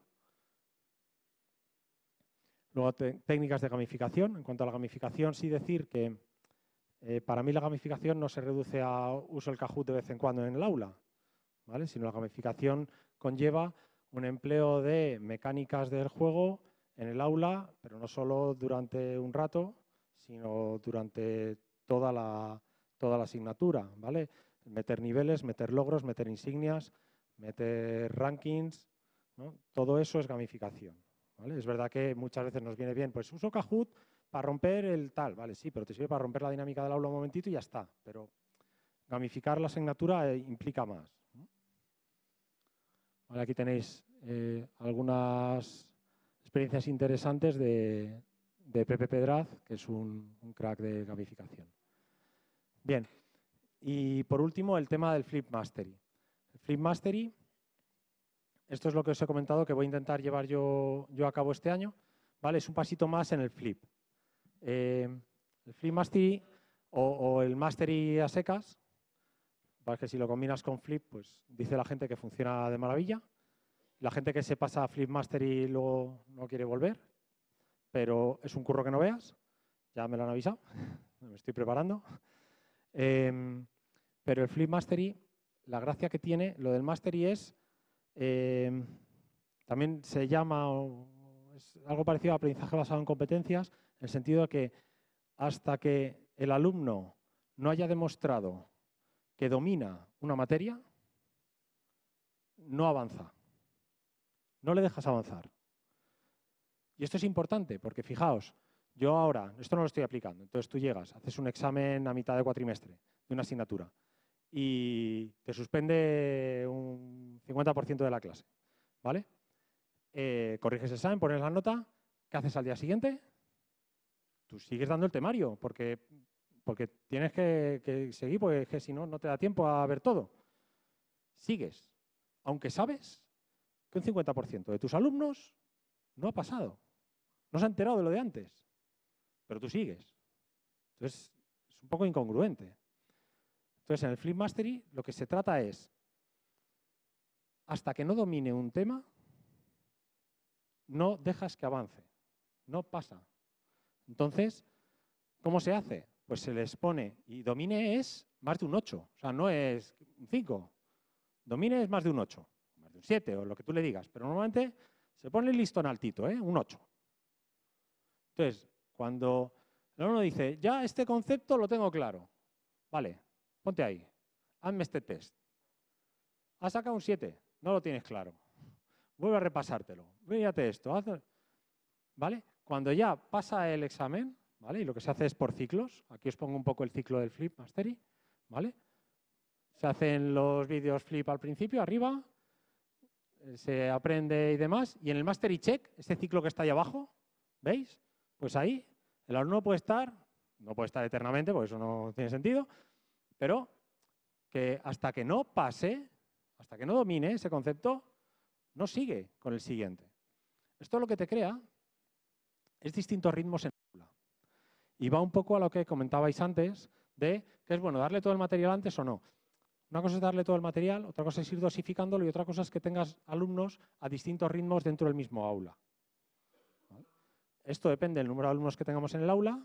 Luego, técnicas de gamificación. En cuanto a la gamificación, sí decir que para mí la gamificación no se reduce a uso el Kahoot de vez en cuando en el aula, ¿vale? Sino la gamificación conlleva un empleo de mecánicas del juego en el aula, pero no solo durante un rato, sino durante toda la asignatura, ¿vale? Meter niveles, meter logros, meter insignias, meter rankings, ¿no? Todo eso es gamificación, ¿vale? Es verdad que muchas veces nos viene bien, pues uso Kahoot para romper el tal, vale, sí, pero te sirve para romper la dinámica del aula un momentito y ya está. Pero gamificar la asignatura implica más, ¿no? Vale, aquí tenéis algunas experiencias interesantes de Pepe Pedraz, que es un crack de gamificación. Bien, y por último el tema del Flip Mastery. El Flip Mastery, esto es lo que os he comentado que voy a intentar llevar yo a cabo este año, ¿vale? Es un pasito más en el Flip. El Flip Mastery o el Mastery a secas, ¿vale? Que si lo combinas con Flip, pues dice la gente que funciona de maravilla. La gente que se pasa a Flip Mastery luego no quiere volver, pero es un curro que no veas, ya me lo han avisado, me estoy preparando. Pero el Flip Mastery, la gracia que tiene, lo del Mastery es, también se llama, es algo parecido a aprendizaje basado en competencias, en el sentido de que hasta que el alumno no haya demostrado que domina una materia, no avanza. No le dejas avanzar. Y esto es importante porque, fijaos, yo ahora, esto no lo estoy aplicando, entonces tú llegas, haces un examen a mitad de cuatrimestre de una asignatura y te suspende un 50% de la clase, ¿vale? Corriges el examen, pones la nota, ¿qué haces al día siguiente? Tú sigues dando el temario porque tienes que seguir, porque si no, no te da tiempo a ver todo. Sigues, aunque sabes que un 50% de tus alumnos no ha pasado, no se ha enterado de lo de antes, pero tú sigues. Entonces, es un poco incongruente. Entonces, en el Flip Mastery lo que se trata es, hasta que no domine un tema, no dejas que avance, no pasa. Entonces, ¿cómo se hace? Pues se les pone, y domine es más de un 8, o sea, no es un 5. Domine es más de un 8. Más un 7 o lo que tú le digas, pero normalmente se pone el listón altito, un 8. Entonces, cuando el alumno dice, ya este concepto lo tengo claro, vale, ponte ahí, hazme este test. Has sacado un 7, no lo tienes claro. Vuelve a repasártelo, mírate esto, ¿vale? Cuando ya pasa el examen, ¿vale? Y lo que se hace es por ciclos, aquí os pongo un poco el ciclo del Flip Mastery, ¿vale? Se hacen los vídeos Flip al principio, arriba, se aprende y demás, y en el Mastery Check, este ciclo que está ahí abajo, ¿veis? Pues ahí el alumno puede estar, no puede estar eternamente, porque eso no tiene sentido, pero que hasta que no pase, hasta que no domine ese concepto, no sigue con el siguiente. Esto lo que te crea es distintos ritmos en el aula. Y va un poco a lo que comentabais antes, de que es bueno darle todo el material antes o no. Una cosa es darle todo el material, otra cosa es ir dosificándolo y otra cosa es que tengas alumnos a distintos ritmos dentro del mismo aula. ¿Vale? Esto depende del número de alumnos que tengamos en el aula,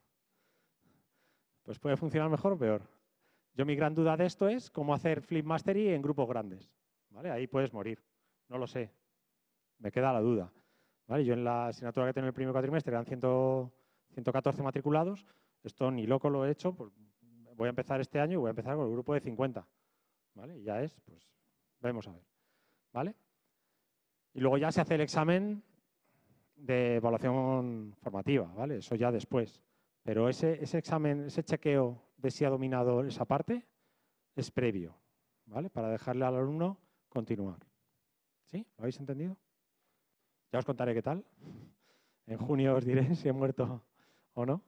pues puede funcionar mejor o peor. Yo mi gran duda de esto es cómo hacer Flip Mastery en grupos grandes. ¿Vale? Ahí puedes morir, no lo sé, me queda la duda. ¿Vale? Yo en la asignatura que tengo en el primer cuatrimestre eran 114 matriculados, esto ni loco lo he hecho, pues voy a empezar este año y voy a empezar con el grupo de 50. ¿Vale? Y ya es, pues, vamos a ver. ¿Vale? Y luego ya se hace el examen de evaluación formativa, ¿vale? Eso ya después. Pero ese examen, ese chequeo de si ha dominado esa parte es previo, ¿vale? Para dejarle al alumno continuar. ¿Sí? ¿Lo habéis entendido? Ya os contaré qué tal. En junio os diré si he muerto o no.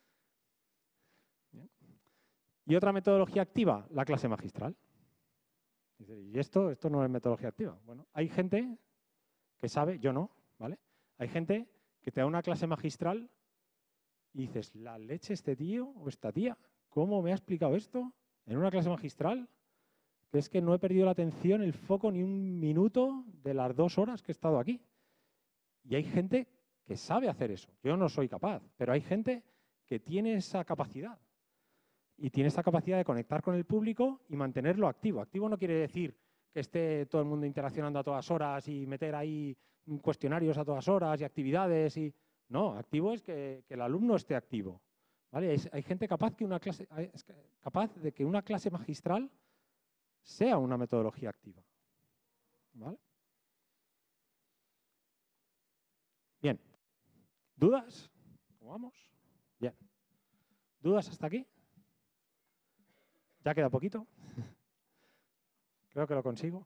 Bien. Y otra metodología activa, la clase magistral. ¿Y esto no es metodología activa? Bueno, hay gente que sabe, yo no, ¿vale? Hay gente que te da una clase magistral y dices, la leche este tío o esta tía, ¿cómo me ha explicado esto en una clase magistral? Que es que no he perdido la atención, el foco ni un minuto de las 2 horas que he estado aquí. Y hay gente que sabe hacer eso. Yo no soy capaz, pero hay gente que tiene esa capacidad. Y tiene esa capacidad de conectar con el público y mantenerlo activo. Activo no quiere decir que esté todo el mundo interaccionando a todas horas y meter ahí cuestionarios a todas horas y actividades. No, activo es que el alumno esté activo. ¿Vale? Hay gente capaz de que una clase magistral sea una metodología activa. ¿Vale? Bien. ¿Dudas? ¿Cómo vamos? Bien. ¿Dudas hasta aquí? ¿Ya queda poquito? Creo que lo consigo.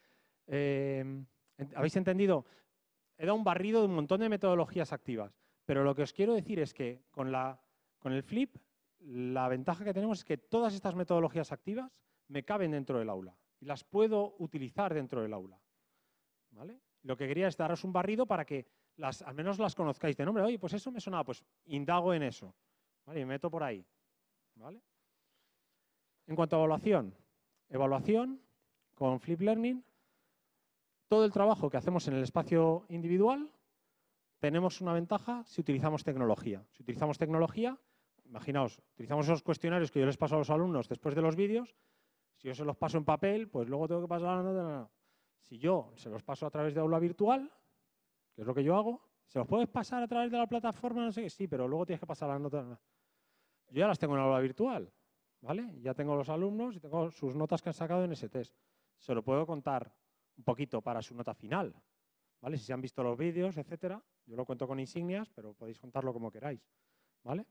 ¿Habéis entendido? He dado un barrido de un montón de metodologías activas, pero lo que os quiero decir es que con el Flip, la ventaja que tenemos es que todas estas metodologías activas me caben dentro del aula y las puedo utilizar dentro del aula. ¿Vale? Lo que quería es daros un barrido para que al menos las conozcáis de nombre. Oye, pues eso me sonaba, pues indago en eso. ¿Vale? Y me meto por ahí. ¿Vale? En cuanto a evaluación con Flip Learning, todo el trabajo que hacemos en el espacio individual tenemos una ventaja si utilizamos tecnología. Si utilizamos tecnología, imaginaos, utilizamos esos cuestionarios que yo les paso a los alumnos después de los vídeos, si yo se los paso en papel, pues luego tengo que pasar a la nota. Si yo se los paso a través de aula virtual, que es lo que yo hago, ¿se los puedes pasar a través de la plataforma? No sé qué, sí, pero luego tienes que pasar las notas. Yo ya las tengo en aula virtual, ¿vale? Ya tengo los alumnos y tengo sus notas que han sacado en ese test. Se lo puedo contar un poquito para su nota final, ¿vale? Si se han visto los vídeos, etcétera. Yo lo cuento con insignias, pero podéis contarlo como queráis, ¿vale?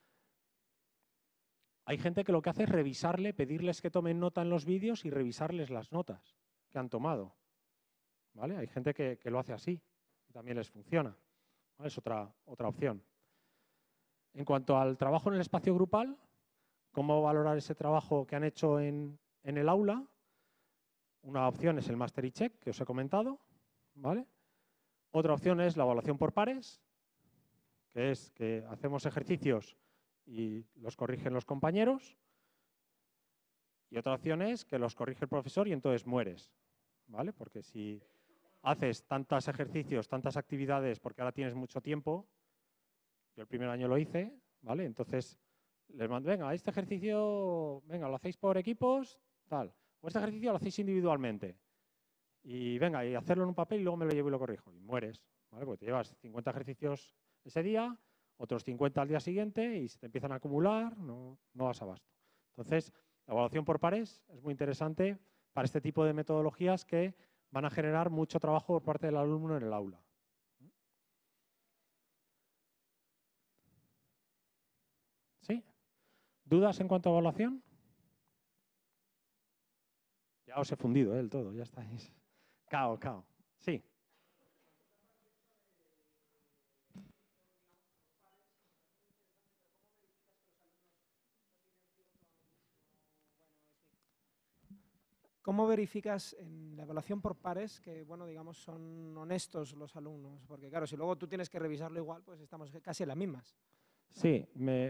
Hay gente que lo que hace es revisarle, pedirles que tomen nota en los vídeos y revisarles las notas que han tomado, ¿vale? Hay gente que lo hace así y también les funciona, ¿vale? Es otra opción. En cuanto al trabajo en el espacio grupal, ¿cómo valorar ese trabajo que han hecho en el aula? Una opción es el Mastery Check, que os he comentado, ¿vale? Otra opción es la evaluación por pares, que es que hacemos ejercicios y los corrigen los compañeros. Y otra opción es que los corrige el profesor y entonces mueres, ¿vale? Porque si haces tantos ejercicios, tantas actividades, porque ahora tienes mucho tiempo, yo el primer año lo hice, ¿vale? Entonces les mando, venga, este ejercicio, venga, lo hacéis por equipos, tal. O este ejercicio lo hacéis individualmente. y venga, y hacerlo en un papel y luego me lo llevo y lo corrijo. Y mueres, ¿vale? Porque te llevas 50 ejercicios ese día, otros 50 al día siguiente y se te empiezan a acumular, no das abasto. Entonces, la evaluación por pares es muy interesante para este tipo de metodologías que van a generar mucho trabajo por parte del alumno en el aula. ¿Sí? ¿Dudas en cuanto a evaluación? Ya os he fundido del todo, ya estáis. Cao. Sí. ¿Cómo verificas en la evaluación por pares que, bueno, digamos, son honestos los alumnos? Porque, claro, si luego tú tienes que revisarlo igual, pues estamos casi en las mismas. Sí,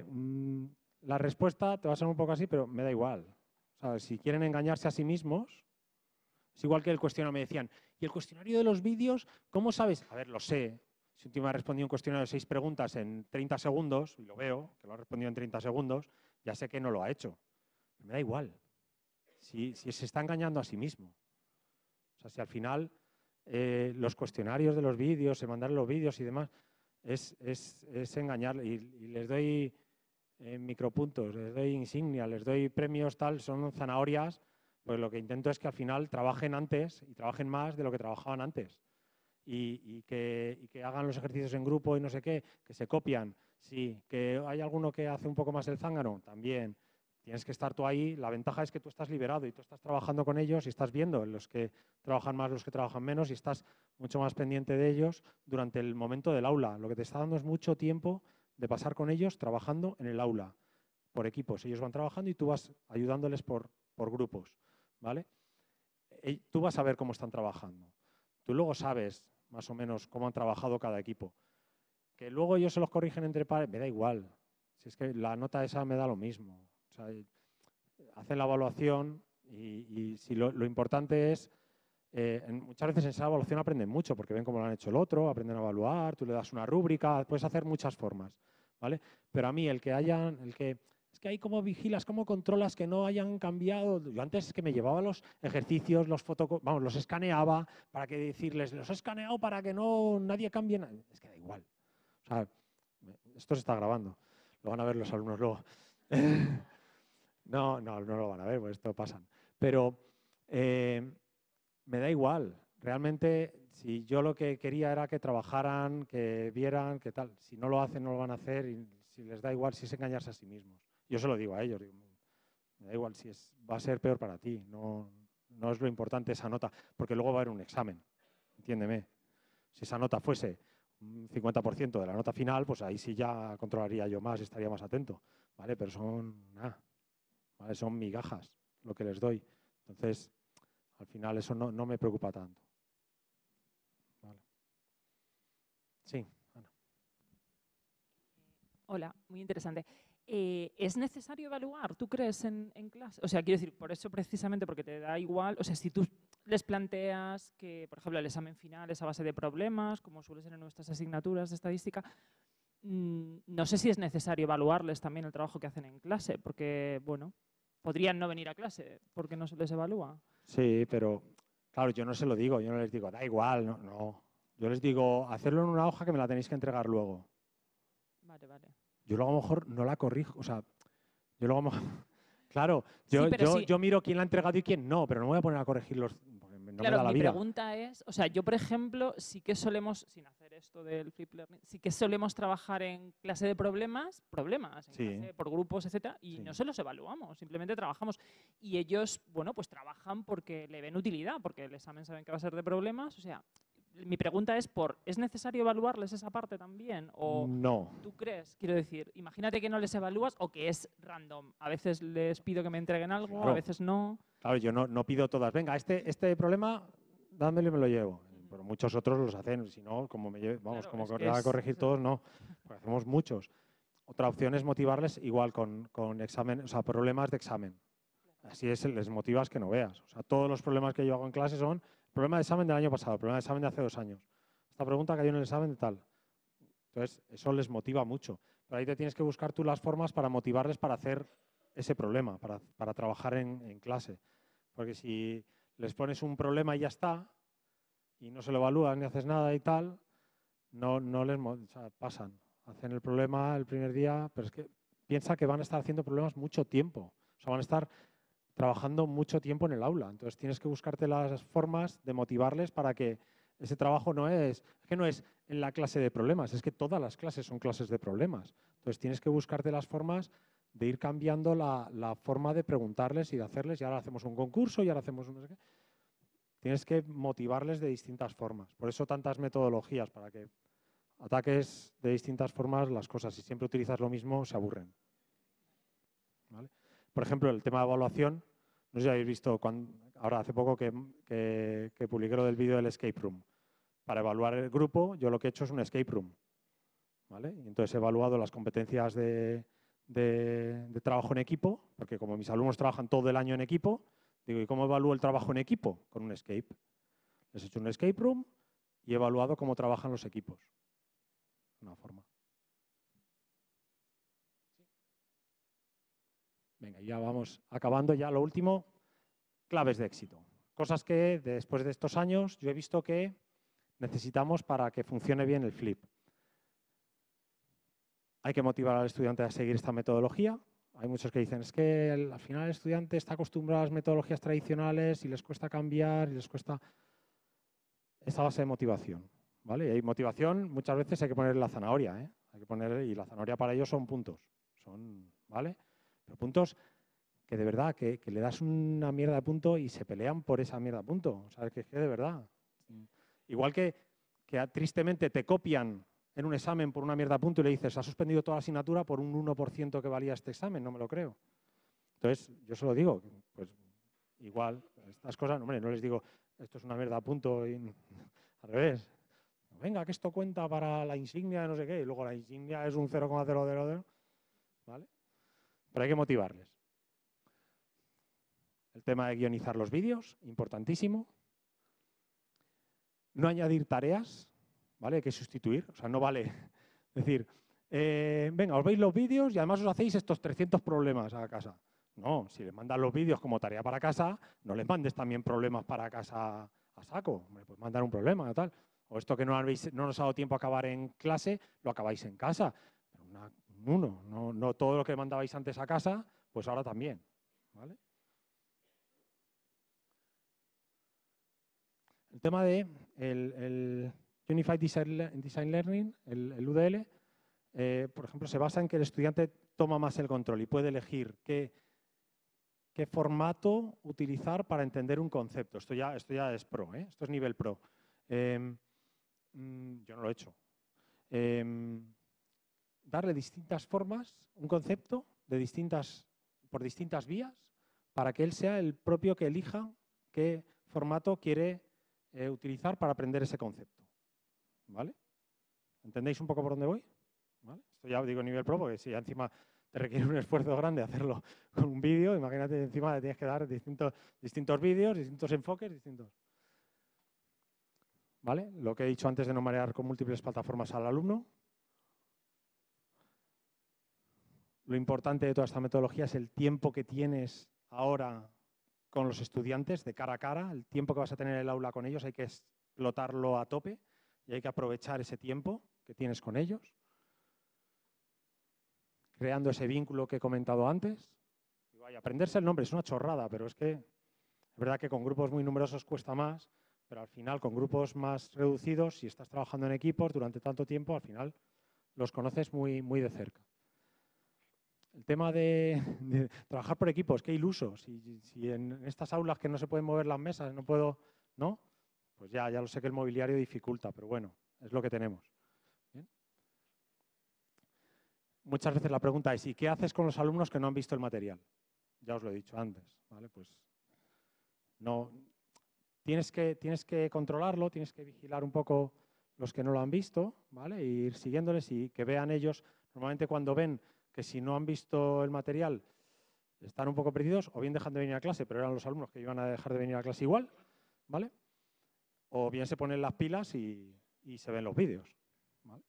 la respuesta te va a ser un poco así, pero me da igual. O sea, si quieren engañarse a sí mismos, es igual que el cuestionario. Me decían, ¿y el cuestionario de los vídeos, cómo sabes? A ver, lo sé. Si un tío me ha respondido un cuestionario de 6 preguntas en 30 segundos, y lo veo, que lo ha respondido en 30 segundos, ya sé que no lo ha hecho. Pero me da igual. Si se está engañando a sí mismo. O sea, si al final los cuestionarios de los vídeos, el mandar los vídeos y demás, es engañar. Y les doy micropuntos, les doy insignia, les doy premios, tal, son zanahorias. Pues lo que intento es que al final trabajen antes y trabajen más de lo que trabajaban antes. Y que hagan los ejercicios en grupo y no sé qué, que se copian. Sí, que hay alguno que hace un poco más el zángano, también. Tienes que estar tú ahí. La ventaja es que tú estás liberado y tú estás trabajando con ellos y estás viendo los que trabajan más, los que trabajan menos y estás mucho más pendiente de ellos durante el momento del aula. Lo que te está dando es mucho tiempo de pasar con ellos trabajando en el aula, por equipos. Ellos van trabajando y tú vas ayudándoles por grupos, ¿vale? Tú vas a ver cómo están trabajando. Tú luego sabes más o menos cómo han trabajado cada equipo. Que luego ellos se los corrigen entre pares, me da igual. Si es que la nota esa me da lo mismo. O sea, hacen la evaluación y si lo importante es, muchas veces en esa evaluación aprenden mucho porque ven cómo lo han hecho el otro, aprenden a evaluar, tú le das una rúbrica, puedes hacer muchas formas, ¿vale? Pero a mí es que ahí cómo vigilas, cómo controlas que no hayan cambiado. Yo antes es que me llevaba los ejercicios, los escaneaba para que decirles, los he escaneado para que nadie cambie nada. Es que da igual. O sea, esto se está grabando, lo van a ver los alumnos luego. No lo van a ver, pues esto pasan. Pero me da igual. Realmente, si yo lo que quería era que trabajaran, que vieran, que tal. Si no lo hacen, no lo van a hacer. Y si les da igual, si es engañarse a sí mismos. Yo se lo digo a ellos. Digo, me da igual, va a ser peor para ti. No es lo importante esa nota. Porque luego va a haber un examen. Entiéndeme. Si esa nota fuese un 50% de la nota final, pues ahí sí ya controlaría yo más, estaría más atento. ¿Vale? Pero ¿vale? Son migajas lo que les doy. Entonces, al final eso no me preocupa tanto. Vale. Sí, Ana. Hola, muy interesante. ¿Es necesario evaluar, tú crees, en clase? O sea, quiero decir, por eso precisamente, porque te da igual, o sea, si tú les planteas que, por ejemplo, el examen final es a base de problemas, como suele ser en nuestras asignaturas de estadística, no sé si es necesario evaluarles también el trabajo que hacen en clase, porque, bueno, podrían no venir a clase porque no se les evalúa. Sí, pero, claro, yo no se lo digo, yo no les digo, da igual, no. Yo les digo, hacerlo en una hoja que me la tenéis que entregar luego. Vale. Yo luego a lo mejor no la corrijo, o sea, yo luego, claro, Sí. yo miro quién la ha entregado y quién no, pero no me voy a poner a corregirlos, porque no me da la mi vida. pregunta es, o sea, yo por ejemplo, sí que solemos, sin hacer esto del flip learning, sí que solemos trabajar en clase de problemas, en clase por grupos, etcétera, y no se los evaluamos, simplemente trabajamos. Y ellos, bueno, pues trabajan porque le ven utilidad, porque el examen saben que va a ser de problemas, o sea, mi pregunta es ¿es necesario evaluarles esa parte también? ¿O no? ¿Tú crees? Quiero decir, imagínate que no les evalúas o que es random. A veces les pido que me entreguen algo, Claro. A veces no. Claro, yo no pido todas. Venga, este problema, dámelo y me lo llevo. Pero muchos otros los hacen. Si no, como a corregir todos, no. Porque hacemos muchos. Otra opción es motivarles igual con examen, o sea, problemas de examen. Así les motivas que no veas. O sea, todos los problemas que yo hago en clase son problema de examen del año pasado, problema de examen de hace 2 años. Esta pregunta cayó en el examen de tal. Entonces, eso les motiva mucho. Pero ahí te tienes que buscar tú las formas para motivarles para hacer ese problema, para trabajar en clase. Porque si les pones un problema y ya está, y no se lo evalúas ni haces nada y tal, o sea, pasan. Hacen el problema el primer día, pero es que piensa que van a estar haciendo problemas mucho tiempo. O sea, van a estar trabajando mucho tiempo en el aula. Entonces tienes que buscarte las formas de motivarles para que ese trabajo no es en la clase de problemas, es que todas las clases son clases de problemas. Entonces tienes que buscarte las formas de ir cambiando la forma de preguntarles y de hacerles, y ahora hacemos un concurso y ahora hacemos un no sé qué. Tienes que motivarles de distintas formas. Por eso tantas metodologías, para que ataques de distintas formas las cosas. Si siempre utilizas lo mismo, se aburren. ¿Vale? Por ejemplo, el tema de evaluación, no sé si habéis visto, ahora hace poco que publiqué lo del vídeo del escape room. Para evaluar el grupo, yo lo que he hecho es un escape room. ¿Vale? Y entonces he evaluado las competencias de trabajo en equipo, porque como mis alumnos trabajan todo el año en equipo, digo, ¿y cómo evalúo el trabajo en equipo? Con un escape. Les he hecho un escape room y he evaluado cómo trabajan los equipos. Una forma. Venga, ya vamos acabando. Ya lo último, claves de éxito. Cosas que después de estos años yo he visto que necesitamos para que funcione bien el flip. Hay que motivar al estudiante a seguir esta metodología. Hay muchos que dicen, es que al final el estudiante está acostumbrado a las metodologías tradicionales y les cuesta cambiar y les cuesta esa base de motivación. ¿Vale? Y hay motivación, muchas veces hay que poner la zanahoria, ¿eh? Hay que poner, y la zanahoria para ellos son puntos. ¿Vale? Pero puntos que de verdad, que le das una mierda de punto y se pelean por esa mierda de punto. O sea, que de verdad. Igual que tristemente te copian en un examen por una mierda de punto y le dices, has suspendido toda la asignatura por un 1% que valía este examen, no me lo creo. Entonces, yo se lo digo, pues igual, estas cosas, hombre, no les digo, esto es una mierda de punto y al revés. Venga, que esto cuenta para la insignia de no sé qué, y luego la insignia es un 0,000, ¿vale? Pero hay que motivarles. El tema de guionizar los vídeos, importantísimo. No añadir tareas, ¿vale? Hay que sustituir, o sea, no vale decir, venga, os veis los vídeos y además os hacéis estos 300 problemas a casa. No, si les mandas los vídeos como tarea para casa, no les mandes también problemas para casa a saco. Hombre, pues mandar un problema o tal. O esto que no nos ha dado tiempo a acabar en clase, lo acabáis en casa. Pero no todo lo que mandabais antes a casa, pues ahora también. ¿Vale? El tema de el Unified Design Learning, el UDL, por ejemplo, se basa en que el estudiante toma más el control y puede elegir qué formato utilizar para entender un concepto. Esto ya es pro, ¿eh? Esto es nivel pro. Yo no lo he hecho. Darle distintas formas, un concepto por distintas vías, para que él sea el propio que elija qué formato quiere utilizar para aprender ese concepto. ¿Vale? ¿Entendéis un poco por dónde voy? ¿Vale? Esto ya digo nivel pro, porque si encima te requiere un esfuerzo grande hacerlo con un vídeo, imagínate, encima le tienes que dar distintos vídeos, distintos enfoques, ¿Vale? Lo que he dicho antes de no marear con múltiples plataformas al alumno. Lo importante de toda esta metodología es el tiempo que tienes ahora con los estudiantes de cara a cara, el tiempo que vas a tener en el aula con ellos, hay que explotarlo a tope y hay que aprovechar ese tiempo que tienes con ellos, creando ese vínculo que he comentado antes. Y aprenderse el nombre es una chorrada, pero es que es verdad que con grupos muy numerosos cuesta más, pero al final con grupos más reducidos, si estás trabajando en equipos durante tanto tiempo, al final los conoces muy, muy de cerca. El tema de trabajar por equipos, qué iluso. Si en estas aulas que no se pueden mover las mesas, no puedo, ¿no? Pues ya lo sé que el mobiliario dificulta, pero bueno, es lo que tenemos. ¿Bien? Muchas veces la pregunta es, ¿y qué haces con los alumnos que no han visto el material? Ya os lo he dicho antes, ¿vale? Pues no, tienes que controlarlo, tienes que vigilar un poco los que no lo han visto, ¿vale? E ir siguiéndoles y que vean ellos, normalmente cuando ven que si no han visto el material están un poco perdidos, o bien dejan de venir a clase, pero eran los alumnos que iban a dejar de venir a clase igual, ¿vale? O bien se ponen las pilas y se ven los vídeos, ¿vale?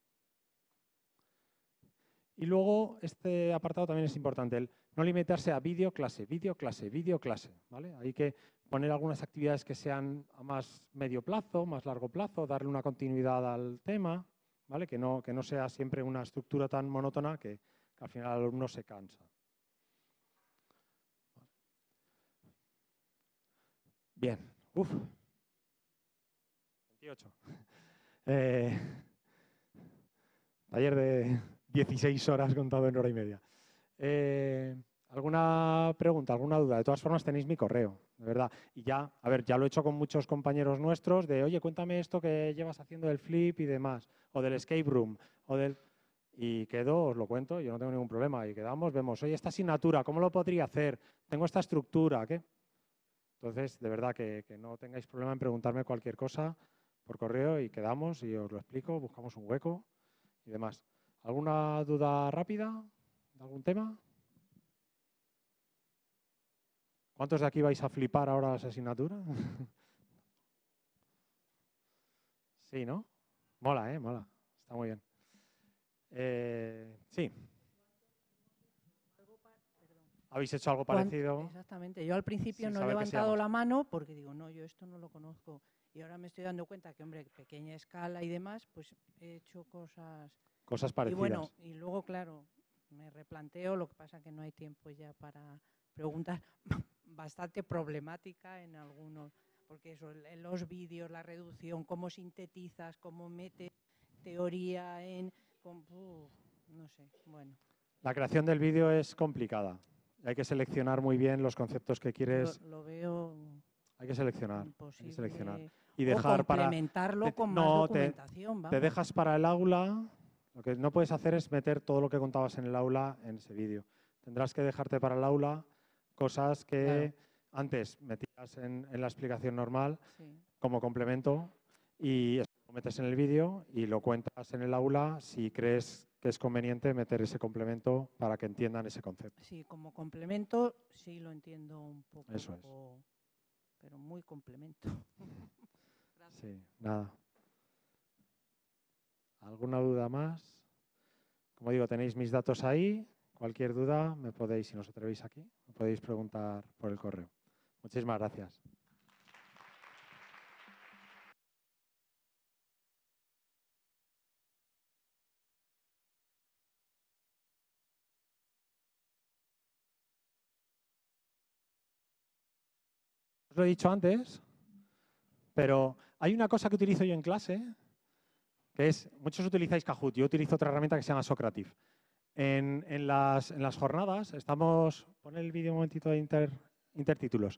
Y luego este apartado también es importante, el no limitarse a vídeo, clase, ¿vale? Hay que poner algunas actividades que sean a más medio plazo, más largo plazo, darle una continuidad al tema, ¿vale? Que no sea siempre una estructura tan monótona que al final el alumno se cansa. Bien, 28. Taller de 16 horas contado en hora y media. ¿Alguna pregunta, alguna duda? De todas formas tenéis mi correo, de verdad. Y ya, a ver, ya lo he hecho con muchos compañeros nuestros de, oye, cuéntame esto que llevas haciendo del flip y demás, o del escape room, o del... Y quedo, os lo cuento, yo no tengo ningún problema. Y quedamos, vemos, oye, esta asignatura, ¿cómo lo podría hacer? Tengo esta estructura, ¿qué? Entonces, de verdad, que no tengáis problema en preguntarme cualquier cosa por correo y quedamos y os lo explico, buscamos un hueco y demás. ¿Alguna duda rápida de algún tema? ¿Cuántos de aquí vais a flipar ahora las asignaturas? Sí, ¿no? Mola, mola. Está muy bien. Sí. ¿Habéis hecho algo parecido? Exactamente. Yo al principio Sin no he saber que levantado seamos. la mano porque digo, no, yo esto no lo conozco. Y ahora me estoy dando cuenta que, hombre, pequeña escala y demás, pues he hecho cosas... Cosas Y parecidas. bueno, y luego, claro, me replanteo, lo que pasa que no hay tiempo ya para preguntas bastante problemática en algunos, porque eso, en los vídeos, la reducción, cómo sintetizas, cómo metes teoría en... no sé, bueno. La creación del vídeo es complicada. Hay que seleccionar muy bien los conceptos que quieres. Lo veo Hay que seleccionar. imposible. Hay que seleccionar. Y dejar o complementarlo con más documentación. Te dejas para el aula. Lo que no puedes hacer es meter todo lo que contabas en el aula en ese vídeo. Tendrás que dejarte para el aula cosas que antes metías en la explicación normal como complemento y eso lo metes en el vídeo y lo cuentas en el aula si crees que es conveniente meter ese complemento para que entiendan ese concepto. Sí, como complemento sí lo entiendo un poco. Eso es. Pero muy complemento. Sí, nada. ¿Alguna duda más? Como digo, tenéis mis datos ahí. Cualquier duda me podéis, si no os atrevéis aquí, me podéis preguntar por el correo. Muchísimas gracias. Os lo he dicho antes, pero hay una cosa que utilizo yo en clase, que es, muchos utilizáis Kahoot, yo utilizo otra herramienta que se llama Socrative. En las jornadas, pon el vídeo un momentito de intertítulos.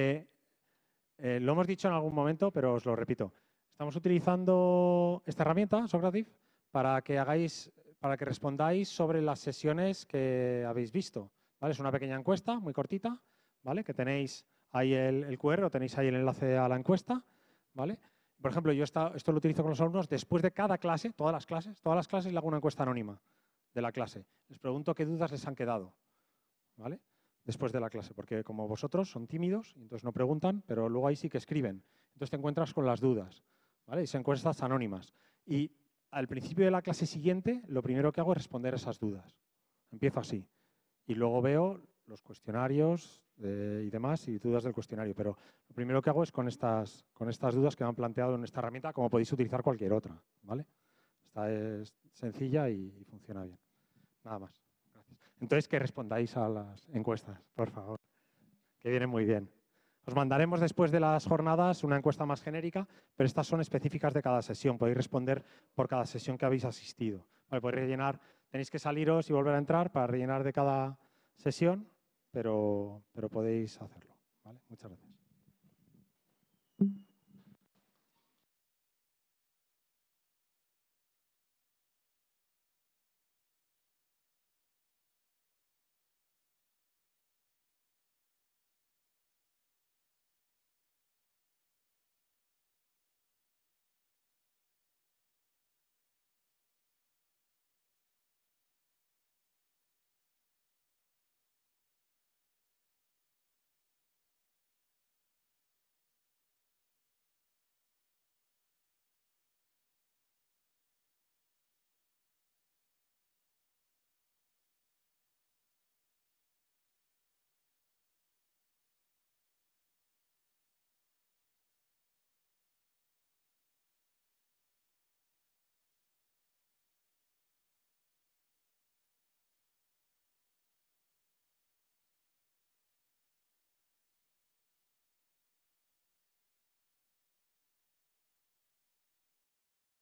Lo hemos dicho en algún momento, pero os lo repito. Estamos utilizando esta herramienta, Socrative, para que respondáis sobre las sesiones que habéis visto. ¿Vale? Es una pequeña encuesta, muy cortita, ¿vale? Que tenéis ahí el QR, o tenéis ahí el enlace a la encuesta, ¿vale? Por ejemplo, yo esto lo utilizo con los alumnos después de cada clase, todas las clases le hago una encuesta anónima de la clase. Les pregunto qué dudas les han quedado, ¿vale? Después de la clase, porque como vosotros son tímidos, entonces no preguntan, pero luego ahí sí que escriben. Entonces te encuentras con las dudas, ¿vale? Y son encuestas anónimas. Y al principio de la clase siguiente, lo primero que hago es responder esas dudas. Empiezo así. Y luego veo los cuestionarios y demás y dudas del cuestionario. Pero lo primero que hago es con estas dudas que me han planteado en esta herramienta, como podéis utilizar cualquier otra, ¿vale? Esta es sencilla y funciona bien. Nada más. Gracias. Entonces, que respondáis a las encuestas, por favor, que vienen muy bien. Os mandaremos después de las jornadas una encuesta más genérica, pero estas son específicas de cada sesión. Podéis responder por cada sesión que habéis asistido. Vale, podéis rellenar, tenéis que saliros y volver a entrar para rellenar de cada sesión, pero podéis hacerlo. ¿Vale? Muchas gracias.